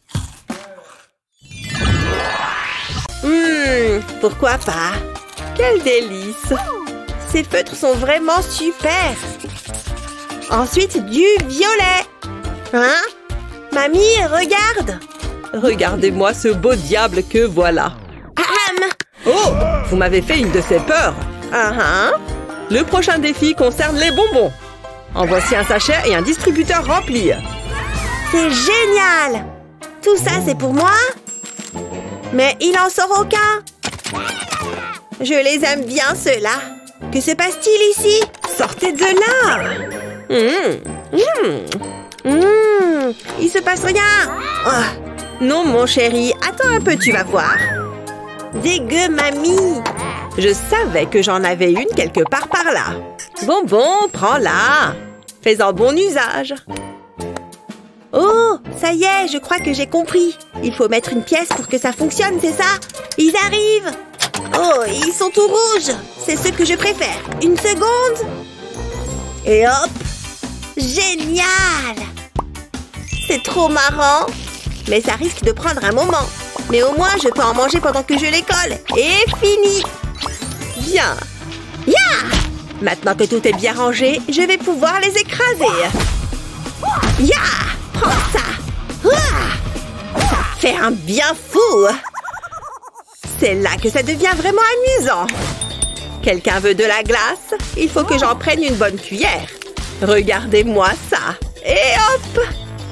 Hum, pourquoi pas? Quel délice! Ces feutres sont vraiment super. Ensuite, du violet. Hein? Mamie, regarde! Regardez-moi ce beau diable que voilà. Ahem. Oh, vous m'avez fait une de ces peurs. Uh-huh. Le prochain défi concerne les bonbons. En voici un sachet et un distributeur rempli. C'est génial! Tout ça, c'est pour moi? Mais il n'en sort aucun. Je les aime bien, ceux-là. Que se passe-t-il ici? Sortez de là! Mmh. Mmh. Mmh. Il se passe rien. Oh. Non, mon chéri. Attends un peu, tu vas voir. Dégueu, mamie. Je savais que j'en avais une quelque part par là. Bonbon, prends-la. Fais-en bon usage. Oh, ça y est, je crois que j'ai compris. Il faut mettre une pièce pour que ça fonctionne, c'est ça? Ils arrivent. Oh, ils sont tout rouges. C'est ce que je préfère. Une seconde. Et hop. Génial. C'est trop marrant. Mais ça risque de prendre un moment. Mais au moins, je peux en manger pendant que je les colle. Et fini. Bien. Ya! Maintenant que tout est bien rangé, je vais pouvoir les écraser. Ya! Prends ça. Ouah! Ça fait un bien fou. C'est là que ça devient vraiment amusant. Quelqu'un veut de la glace? Il faut que j'en prenne une bonne cuillère. Regardez-moi ça. Et hop!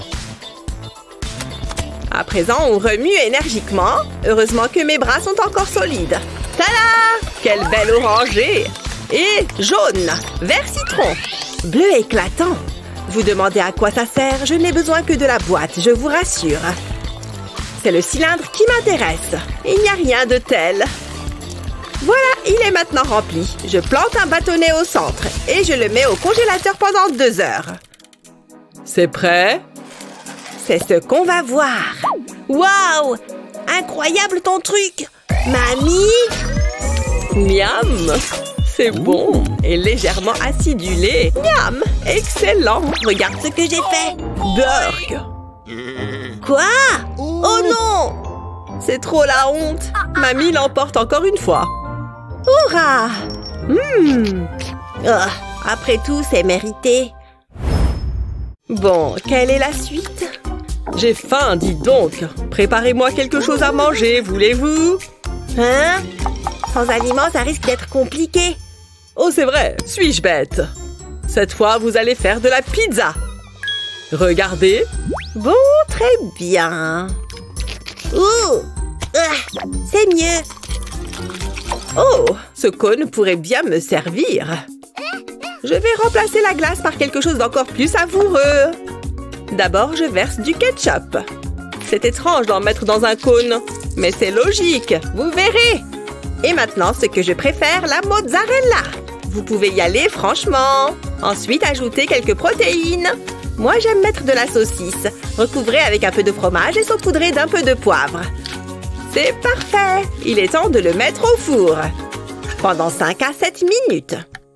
À présent, on remue énergiquement. Heureusement que mes bras sont encore solides. Tada! Quelle belle orangée! Et jaune, vert citron, bleu éclatant. Vous demandez à quoi ça sert? Je n'ai besoin que de la boîte, je vous rassure. C'est le cylindre qui m'intéresse. Il n'y a rien de tel. Voilà, il est maintenant rempli. Je plante un bâtonnet au centre et je le mets au congélateur pendant deux heures. C'est prêt? C'est ce qu'on va voir. Waouh! Incroyable ton truc! Mamie! Miam! C'est bon et légèrement acidulé. Miam! Excellent! Regarde ce que j'ai fait. Burk! Quoi? Oh non! C'est trop la honte. Mamie l'emporte encore une fois. Hurrah! Mmh. Oh, après tout, c'est mérité. Bon, quelle est la suite? J'ai faim, dites donc. Préparez-moi quelque chose à manger, voulez-vous? Hein? Sans aliments, ça risque d'être compliqué. Oh, c'est vrai, suis-je bête? Cette fois, vous allez faire de la pizza. Regardez. Bon, très bien. Ouh! Ah, c'est mieux. Oh, ce cône pourrait bien me servir. Je vais remplacer la glace par quelque chose d'encore plus savoureux. D'abord, je verse du ketchup. C'est étrange d'en mettre dans un cône, mais c'est logique, vous verrez. Et maintenant, ce que je préfère, la mozzarella. Vous pouvez y aller franchement. Ensuite, ajoutez quelques protéines. Moi, j'aime mettre de la saucisse, recouvrée avec un peu de fromage et saupoudrée d'un peu de poivre. C'est parfait. Il est temps de le mettre au four. pendant cinq à sept minutes.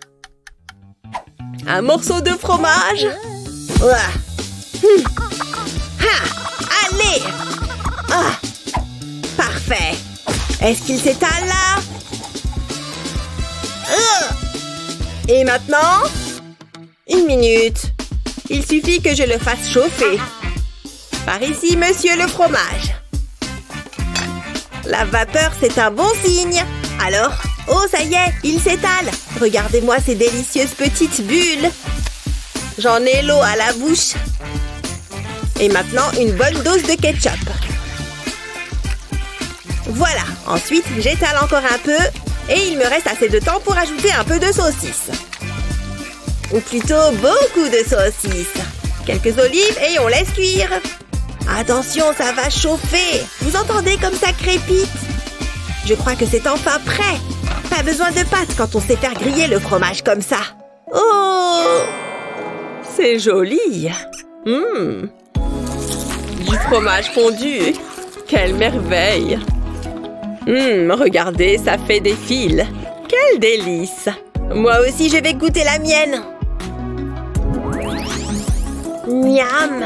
Un morceau de fromage. Ouah. Hum. Ha. Allez. Ah. Parfait. Est-ce qu'il s'étale là? euh. Et maintenant? Une minute. Il suffit que je le fasse chauffer. Par ici, monsieur le fromage. La vapeur, c'est un bon signe. Alors, oh, ça y est, il s'étale. Regardez-moi ces délicieuses petites bulles. J'en ai l'eau à la bouche. Et maintenant, une bonne dose de ketchup. Voilà. Ensuite, j'étale encore un peu. Et il me reste assez de temps pour ajouter un peu de saucisse. Ou plutôt, beaucoup de saucisse. Quelques olives et on laisse cuire. Attention, ça va chauffer. Vous entendez comme ça crépite? Je crois que c'est enfin prêt. Pas besoin de pâte quand on sait faire griller le fromage comme ça. Oh! C'est joli. Mmh. Du fromage fondu. Quelle merveille. Mmh, regardez, ça fait des fils. Quel délice. Moi aussi, je vais goûter la mienne. Miam.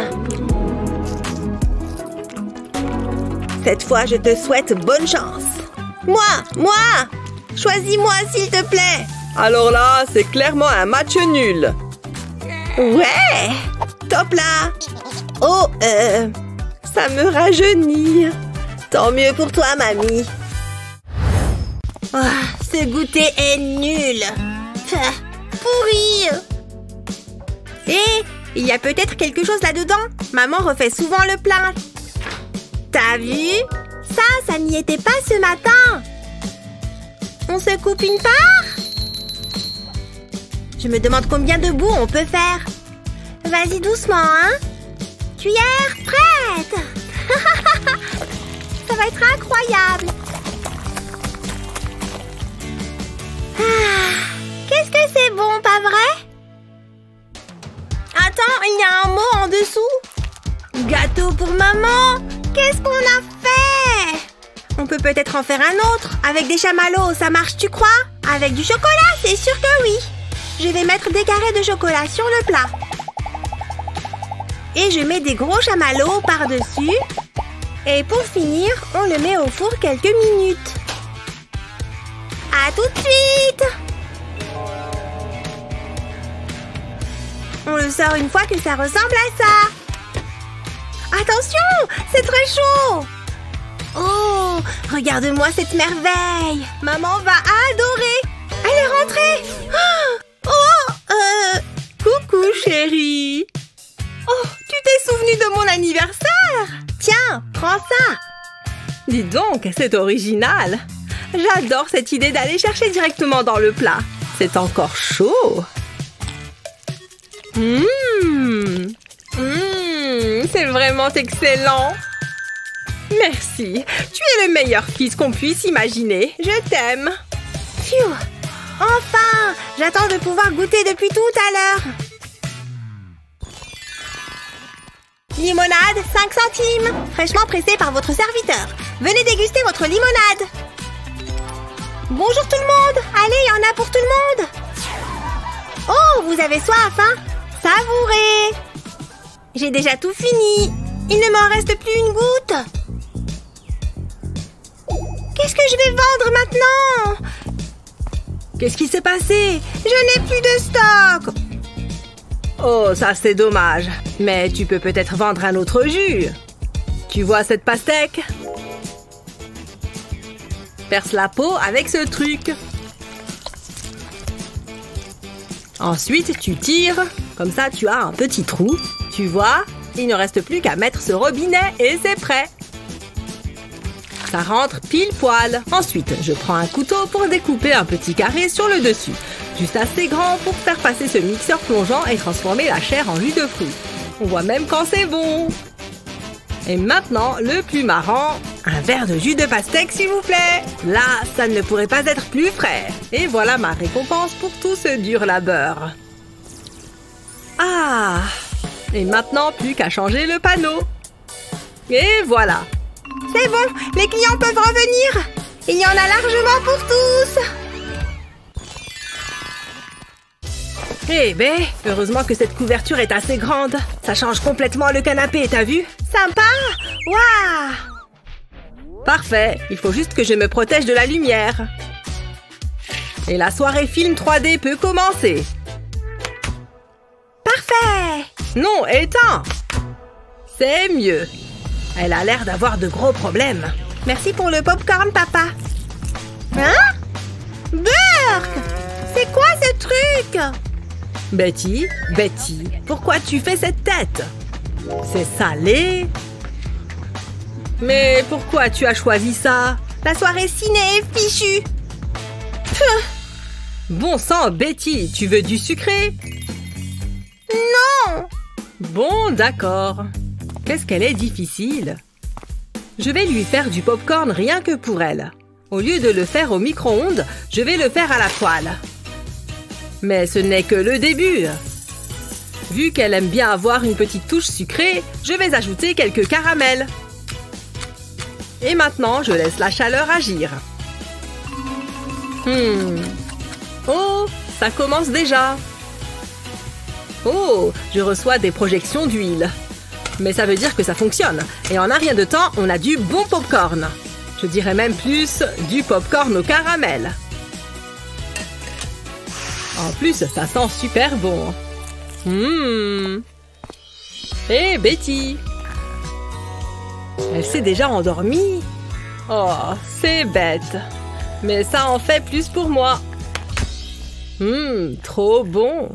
Cette fois, je te souhaite bonne chance. Moi, moi, choisis-moi s'il te plaît. Alors là, c'est clairement un match nul. Ouais, top là. Oh, euh, ça me rajeunit. Tant mieux pour toi, mamie. Oh, ce goûter est nul. Pah, pourri. Et il y a peut-être quelque chose là-dedans. Maman refait souvent le plat. T'as vu? Ça, ça n'y était pas ce matin. On se coupe une part? Je me demande combien de bouts on peut faire. Vas-y doucement, hein? Cuillère prête. Ça va être incroyable. Ah, qu'est-ce que c'est bon, pas vrai? Attends, il y a un mot en dessous. Gâteau pour maman. Qu'est-ce qu'on a fait? On peut peut-être en faire un autre. Avec des chamallows, ça marche, tu crois? Avec du chocolat, c'est sûr que oui. Je vais mettre des carrés de chocolat sur le plat. Et je mets des gros chamallows par-dessus. Et pour finir, on le met au four quelques minutes. À tout de suite! On le sort une fois que ça ressemble à ça. Attention, c'est très chaud. Oh, regarde-moi cette merveille. Maman va adorer. Elle est rentrée. Oh, euh, coucou chérie. Oh, tu t'es souvenu de mon anniversaire? Tiens, prends ça. Dis donc, c'est original. J'adore cette idée d'aller chercher directement dans le plat. C'est encore chaud. Mmh. Mmh, c'est vraiment excellent. Merci. Tu es le meilleur fils qu'on puisse imaginer. Je t'aime. Phew. Enfin, j'attends de pouvoir goûter depuis tout à l'heure. Limonade, cinq centimes. Fraîchement pressée par votre serviteur. Venez déguster votre limonade. Bonjour tout le monde. Allez, il y en a pour tout le monde. Oh, vous avez soif, hein? Savourez. J'ai déjà tout fini. Il ne m'en reste plus une goutte. Qu'est-ce que je vais vendre maintenant? Qu'est-ce qui s'est passé? Je n'ai plus de stock. Oh, ça c'est dommage. Mais tu peux peut-être vendre un autre jus. Tu vois cette pastèque? Perce la peau avec ce truc. Ensuite, tu tires. Comme ça, tu as un petit trou. Tu vois? Il ne reste plus qu'à mettre ce robinet et c'est prêt. Ça rentre pile poil. Ensuite, je prends un couteau pour découper un petit carré sur le dessus. Juste assez grand pour faire passer ce mixeur plongeant et transformer la chair en jus de fruits. On voit même quand c'est bon. Et maintenant, le plus marrant, un verre de jus de pastèque, s'il vous plaît. Là, ça ne pourrait pas être plus frais. Et voilà ma récompense pour tout ce dur labeur. Ah! Et maintenant, plus qu'à changer le panneau. Et voilà. C'est bon, les clients peuvent revenir. Il y en a largement pour tous. Eh ben, heureusement que cette couverture est assez grande. Ça change complètement le canapé, t'as vu? Sympa! Waouh! Parfait, il faut juste que je me protège de la lumière. Et la soirée film trois D peut commencer. Parfait! Non, éteins! C'est mieux. Elle a l'air d'avoir de gros problèmes. Merci pour le popcorn, papa. Hein? Burk! C'est quoi ce truc? Betty, Betty, pourquoi tu fais cette tête? C'est salé? Mais pourquoi tu as choisi ça? La soirée ciné est fichue. Bon sang, Betty, tu veux du sucré? Non! Bon, d'accord. Qu'est-ce qu'elle est difficile. Je vais lui faire du popcorn rien que pour elle. Au lieu de le faire au micro-ondes, je vais le faire à la poêle. Mais ce n'est que le début. Vu qu'elle aime bien avoir une petite touche sucrée, je vais ajouter quelques caramels. Et maintenant, je laisse la chaleur agir. Hmm. Oh, ça commence déjà. Oh, je reçois des projections d'huile. Mais ça veut dire que ça fonctionne. Et en un rien de temps, on a du bon popcorn. Je dirais même plus du popcorn au caramel. En plus, ça sent super bon. Hum. Hé, Betty. Elle s'est déjà endormie. Oh, c'est bête. Mais ça en fait plus pour moi. Hum, trop bon.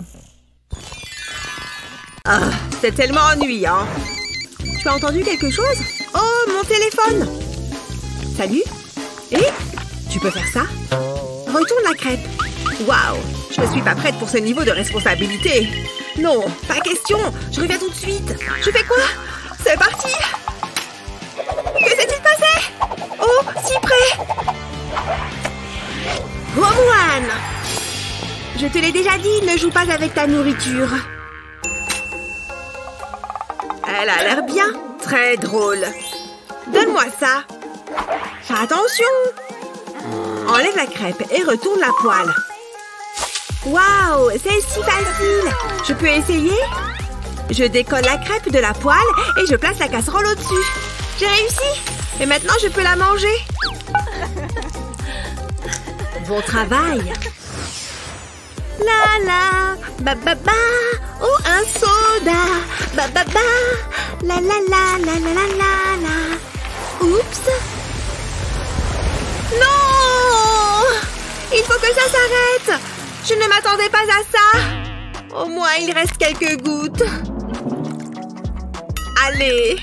Ah, c'est tellement ennuyant. Tu as entendu quelque chose? Oh, mon téléphone! Salut? Et? Tu peux faire ça? Retourne la crêpe. Waouh! Je ne suis pas prête pour ce niveau de responsabilité. Non, pas question. Je reviens tout de suite. Je fais quoi? C'est parti! Que s'est-il passé? Oh, si près! Romuan! Je te l'ai déjà dit, ne joue pas avec ta nourriture. Elle a l'air bien. Très drôle. Donne-moi ça. Fais attention. Enlève la crêpe et retourne la poêle. Waouh, c'est si facile. Je peux essayer? Je décolle la crêpe de la poêle et je place la casserole au-dessus. J'ai réussi. Et maintenant, je peux la manger. Bon travail. La la, ba ba ba, oh un soda, ba ba ba, la la la la la la la la. Oups. Non! Il faut que ça s'arrête. Je ne m'attendais pas à ça. Au moins, il reste quelques gouttes. Allez.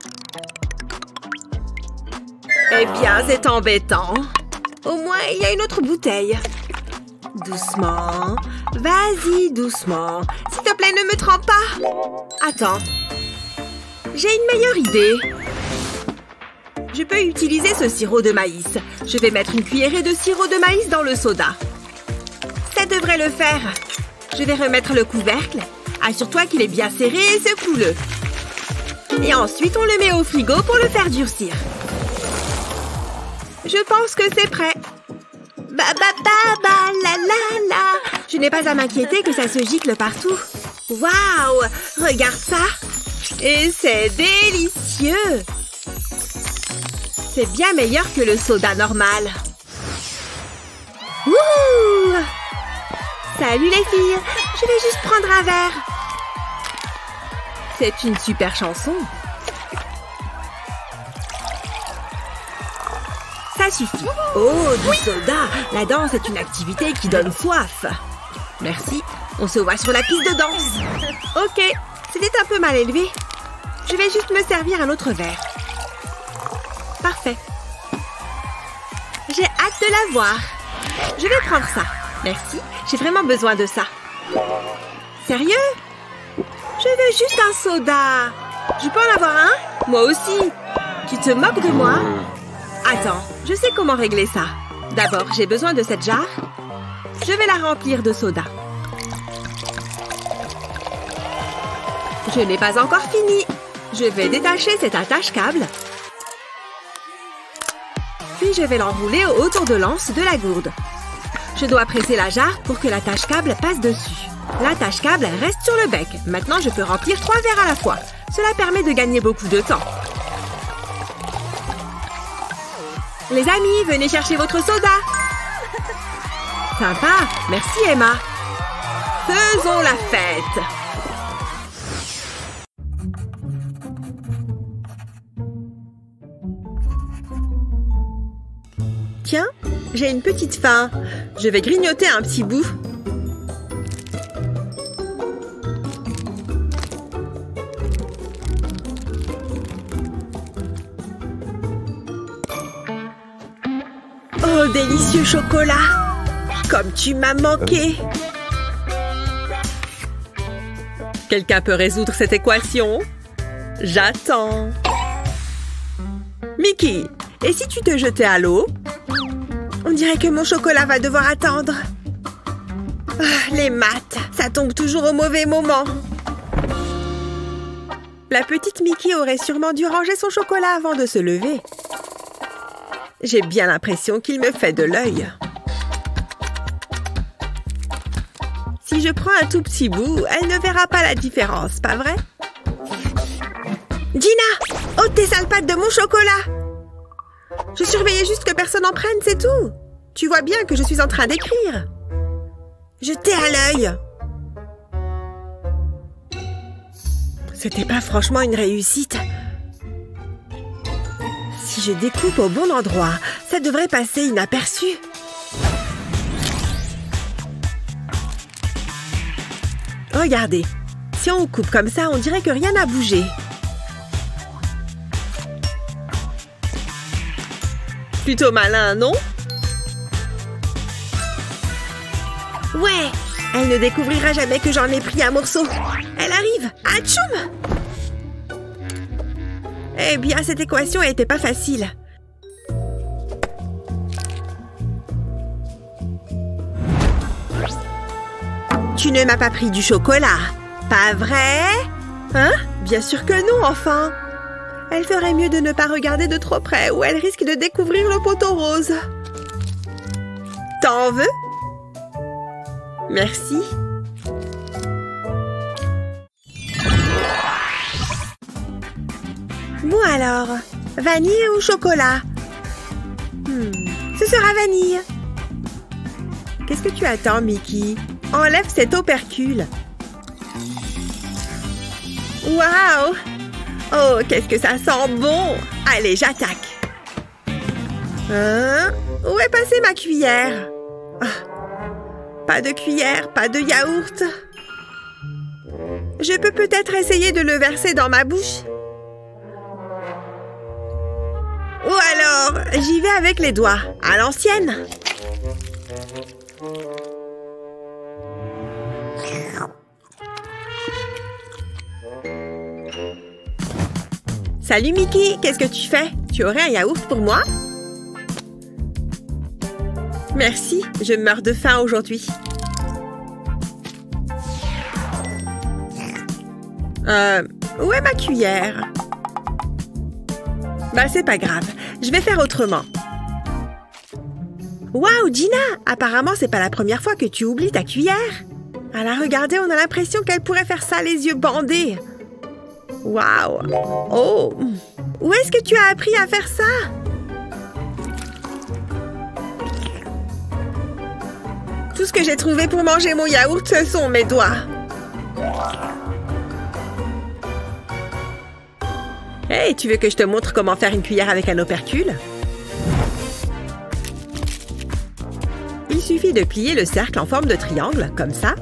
Eh bien, c'est embêtant. Au moins, il y a une autre bouteille. Doucement. Vas-y, doucement. S'il te plaît, ne me trempe pas. Attends. J'ai une meilleure idée. Je peux utiliser ce sirop de maïs. Je vais mettre une cuillerée de sirop de maïs dans le soda. Ça devrait le faire. Je vais remettre le couvercle. Assure-toi qu'il est bien serré et secoue-le. Et ensuite, on le met au frigo pour le faire durcir. Je pense que c'est prêt. Ba ba ba ba la la la. Je n'ai pas à m'inquiéter que ça se gicle partout. Waouh! Regarde ça. Et c'est délicieux. C'est bien meilleur que le soda normal. Wouhou! Salut les filles. Je vais juste prendre un verre. C'est une super chanson. Ça suffit. Oh, du soda. La danse est une activité qui donne soif. Merci. On se voit sur la piste de danse. Ok. C'était un peu mal élevé. Je vais juste me servir un autre verre. Parfait. J'ai hâte de la voir. Je vais prendre ça. Merci. J'ai vraiment besoin de ça. Sérieux? Je veux juste un soda. Je peux en avoir un? Moi aussi. Tu te moques de moi? Attends, je sais comment régler ça. D'abord, j'ai besoin de cette jarre. Je vais la remplir de soda. Je n'ai pas encore fini. Je vais détacher cet attache-câble. Puis je vais l'enrouler autour de l'anse de la gourde. Je dois presser la jarre pour que l'attache-câble passe dessus. L'attache-câble reste sur le bec. Maintenant, je peux remplir trois verres à la fois. Cela permet de gagner beaucoup de temps. Les amis, venez chercher votre soda. Sympa. Merci, Emma. Faisons la fête. Tiens, j'ai une petite faim. Je vais grignoter un petit bout. Oh, délicieux chocolat! Comme tu m'as manqué! Quelqu'un peut résoudre cette équation? J'attends. Mickey, et si tu te jetais à l'eau? On dirait que mon chocolat va devoir attendre. Ah, les maths, ça tombe toujours au mauvais moment. La petite Mickey aurait sûrement dû ranger son chocolat avant de se lever. J'ai bien l'impression qu'il me fait de l'œil. Si je prends un tout petit bout, elle ne verra pas la différence, pas vrai? Gina! Ôte tes sales pattes de mon chocolat! Je surveillais juste que personne en prenne, c'est tout. Tu vois bien que je suis en train d'écrire. Je t'ai à l'œil. C'était pas franchement une réussite. Si je découpe au bon endroit, ça devrait passer inaperçu. Regardez, si on coupe comme ça, on dirait que rien n'a bougé. Plutôt malin, non? Ouais, elle ne découvrira jamais que j'en ai pris un morceau. Elle arrive. Atchoum! Eh bien, cette équation n'était pas facile. Tu ne m'as pas pris du chocolat, pas vrai? Hein? Bien sûr que non, enfin. Elle ferait mieux de ne pas regarder de trop près ou elle risque de découvrir le poteau rose. T'en veux? Merci. Bon alors, vanille ou chocolat? Hmm, ce sera vanille. Qu'est-ce que tu attends, Mickey? Enlève cet opercule. Waouh! Oh, qu'est-ce que ça sent bon! Allez, j'attaque. Hein? Où est passée ma cuillère? Ah, pas de cuillère, pas de yaourt. Je peux peut-être essayer de le verser dans ma bouche. Ou alors, j'y vais avec les doigts, à l'ancienne. Salut Mickey, qu'est-ce que tu fais? Tu aurais un yaourt pour moi? Merci, je meurs de faim aujourd'hui. Euh, où est ma cuillère? Bah, c'est pas grave, je vais faire autrement. Waouh, Gina! Apparemment, c'est pas la première fois que tu oublies ta cuillère. À la regarder, on a l'impression qu'elle pourrait faire ça les yeux bandés. Waouh! Oh! Où est-ce que tu as appris à faire ça? Tout ce que j'ai trouvé pour manger mon yaourt, ce sont mes doigts. Hey, tu veux que je te montre comment faire une cuillère avec un opercule? Il suffit de plier le cercle en forme de triangle, comme ça.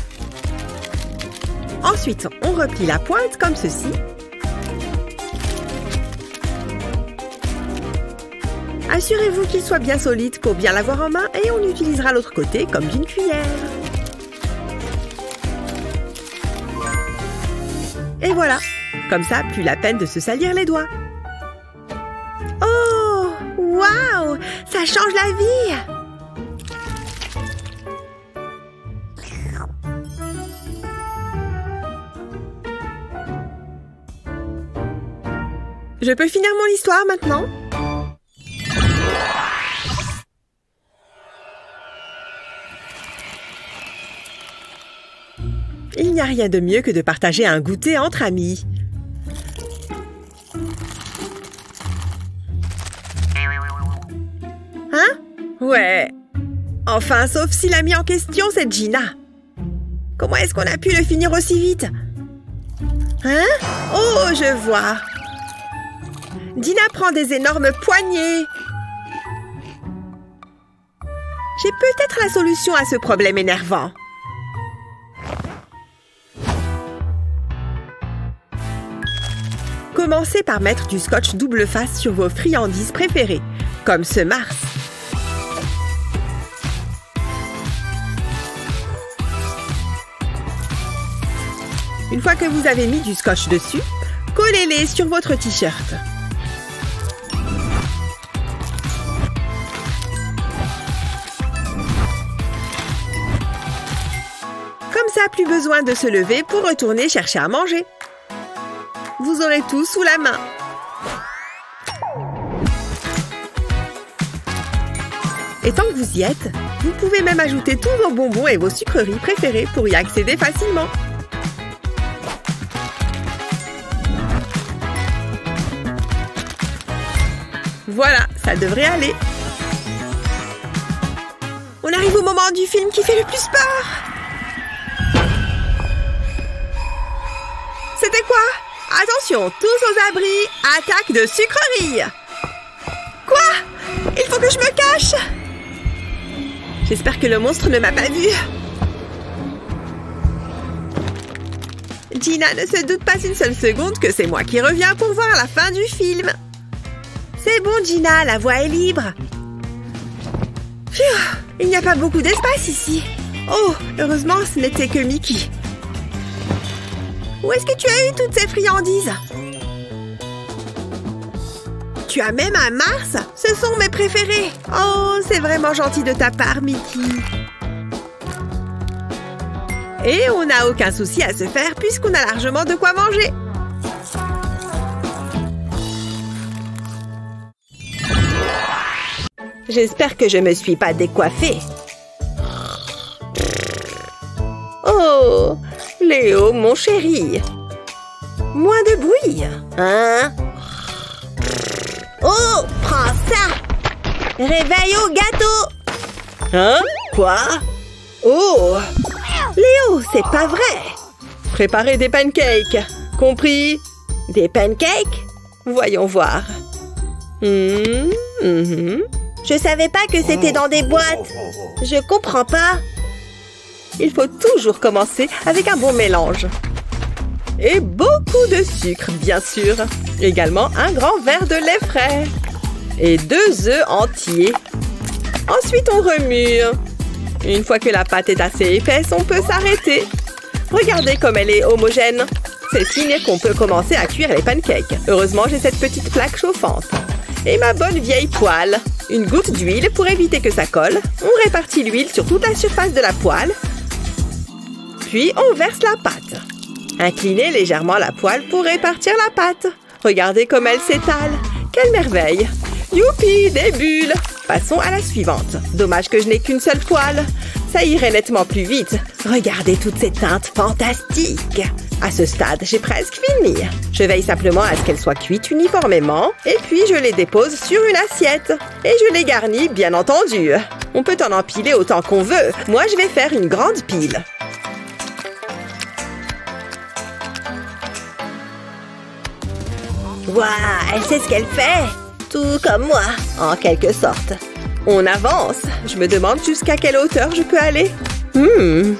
Ensuite, on replie la pointe comme ceci. Assurez-vous qu'il soit bien solide pour bien l'avoir en main et on utilisera l'autre côté comme d'une cuillère. Et voilà, comme ça, plus la peine de se salir les doigts. Oh, waouh, ça change la vie! Je peux finir mon histoire maintenant? Il n'y a rien de mieux que de partager un goûter entre amis. Hein? Ouais. Enfin, sauf si l'ami en question, c'est Gina. Comment est-ce qu'on a pu le finir aussi vite? Hein? Oh, je vois. Gina prend des énormes poignées. J'ai peut-être la solution à ce problème énervant. Commencez par mettre du scotch double face sur vos friandises préférées, comme ce Mars. Une fois que vous avez mis du scotch dessus, collez-les sur votre t-shirt. Comme ça, plus besoin de se lever pour retourner chercher à manger. Vous aurez tout sous la main. Et tant que vous y êtes, vous pouvez même ajouter tous vos bonbons et vos sucreries préférées pour y accéder facilement. Voilà, ça devrait aller. On arrive au moment du film qui fait le plus peur. C'était quoi? Attention, tous aux abris, attaque de sucreries. Quoi? Il faut que je me cache. J'espère que le monstre ne m'a pas vu. Gina ne se doute pas une seule seconde que c'est moi qui reviens pour voir la fin du film. C'est bon, Gina, la voie est libre. Pfiou, il n'y a pas beaucoup d'espace ici. Oh, heureusement, ce n'était que Mickey. Où est-ce que tu as eu toutes ces friandises? Tu as même un Mars? Ce sont mes préférés. Oh, c'est vraiment gentil de ta part, Mickey. Et on n'a aucun souci à se faire puisqu'on a largement de quoi manger. J'espère que je me suis pas décoiffée. Oh, Léo, mon chéri. Moins de bruit. Hein? Oh, prends ça. Réveille au gâteau. Hein? Quoi? Oh. Léo, c'est pas vrai. Préparez des pancakes. Compris? Des pancakes? Voyons voir. Mmh, mmh. Je savais pas que c'était dans des boîtes. Je comprends pas. Il faut toujours commencer avec un bon mélange. Et beaucoup de sucre, bien sûr. Également un grand verre de lait frais. Et deux œufs entiers. Ensuite, on remue. Une fois que la pâte est assez épaisse, on peut s'arrêter. Regardez comme elle est homogène. C'est signe qu'on peut commencer à cuire les pancakes. Heureusement, j'ai cette petite plaque chauffante. Et ma bonne vieille poêle. Une goutte d'huile pour éviter que ça colle. On répartit l'huile sur toute la surface de la poêle. Puis, on verse la pâte. Inclinez légèrement la poêle pour répartir la pâte. Regardez comme elle s'étale. Quelle merveille! Youpi, des bulles! Passons à la suivante. Dommage que je n'ai qu'une seule poêle. Ça irait nettement plus vite. Regardez toutes ces teintes fantastiques. À ce stade, j'ai presque fini. Je veille simplement à ce qu'elles soient cuites uniformément. Et puis, je les dépose sur une assiette. Et je les garnis, bien entendu. On peut en empiler autant qu'on veut. Moi, je vais faire une grande pile. Waouh, elle sait ce qu'elle fait. Tout comme moi, en quelque sorte. On avance. Je me demande jusqu'à quelle hauteur je peux aller. Hmm.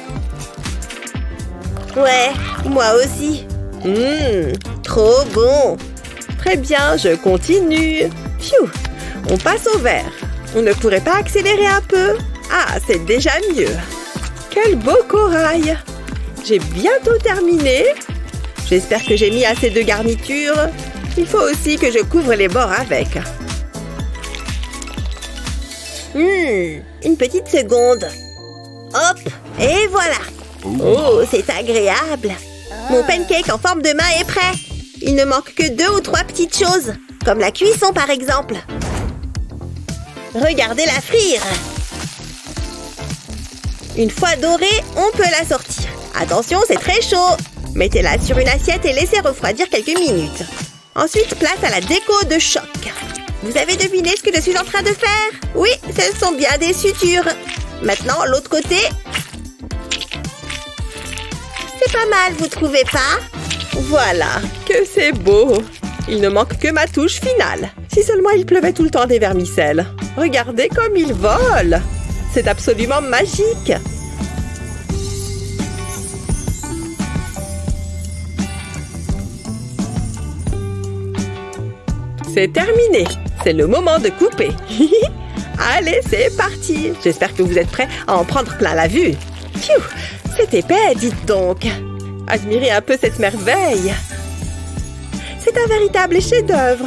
Ouais, moi aussi. Hmm, trop bon. Très bien, je continue. Pfiou, on passe au vert. On ne pourrait pas accélérer un peu? Ah, c'est déjà mieux. Quel beau corail. J'ai bientôt terminé. J'espère que j'ai mis assez de garniture. Il faut aussi que je couvre les bords avec. Hmm, une petite seconde. Hop, et voilà. Oh, c'est agréable. Mon pancake en forme de main est prêt. Il ne manque que deux ou trois petites choses, comme la cuisson par exemple. Regardez la frire. Une fois dorée, on peut la sortir. Attention, c'est très chaud. Mettez-la sur une assiette et laissez refroidir quelques minutes. Ensuite, place à la déco de choc. Vous avez deviné ce que je suis en train de faire? Oui, ce sont bien des sutures. Maintenant, l'autre côté. C'est pas mal, vous trouvez pas? Voilà, que c'est beau. Il ne manque que ma touche finale. Si seulement il pleuvait tout le temps des vermicelles. Regardez comme il vole. C'est absolument magique. C'est terminé. C'est le moment de couper. Allez, c'est parti. J'espère que vous êtes prêts à en prendre plein la vue. Pfiou, c'est épais, dites donc. Admirez un peu cette merveille. C'est un véritable chef-d'œuvre.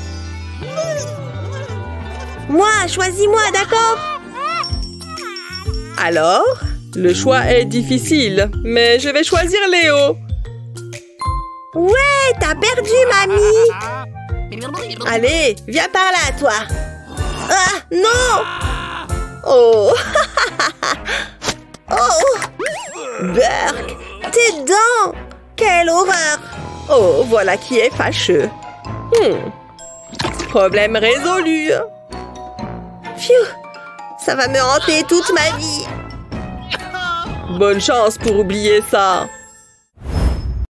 Moi, choisis-moi, d'accord? Alors, le choix est difficile, mais je vais choisir Léo. Ouais, t'as perdu, mamie. Allez, viens par là, toi. Ah, non. Oh. Oh. Burk, tes dents. Quelle horreur. Oh, voilà qui est fâcheux. Hmm. Problème résolu. Pfiou, ça va me hanter toute ma vie. Bonne chance pour oublier ça.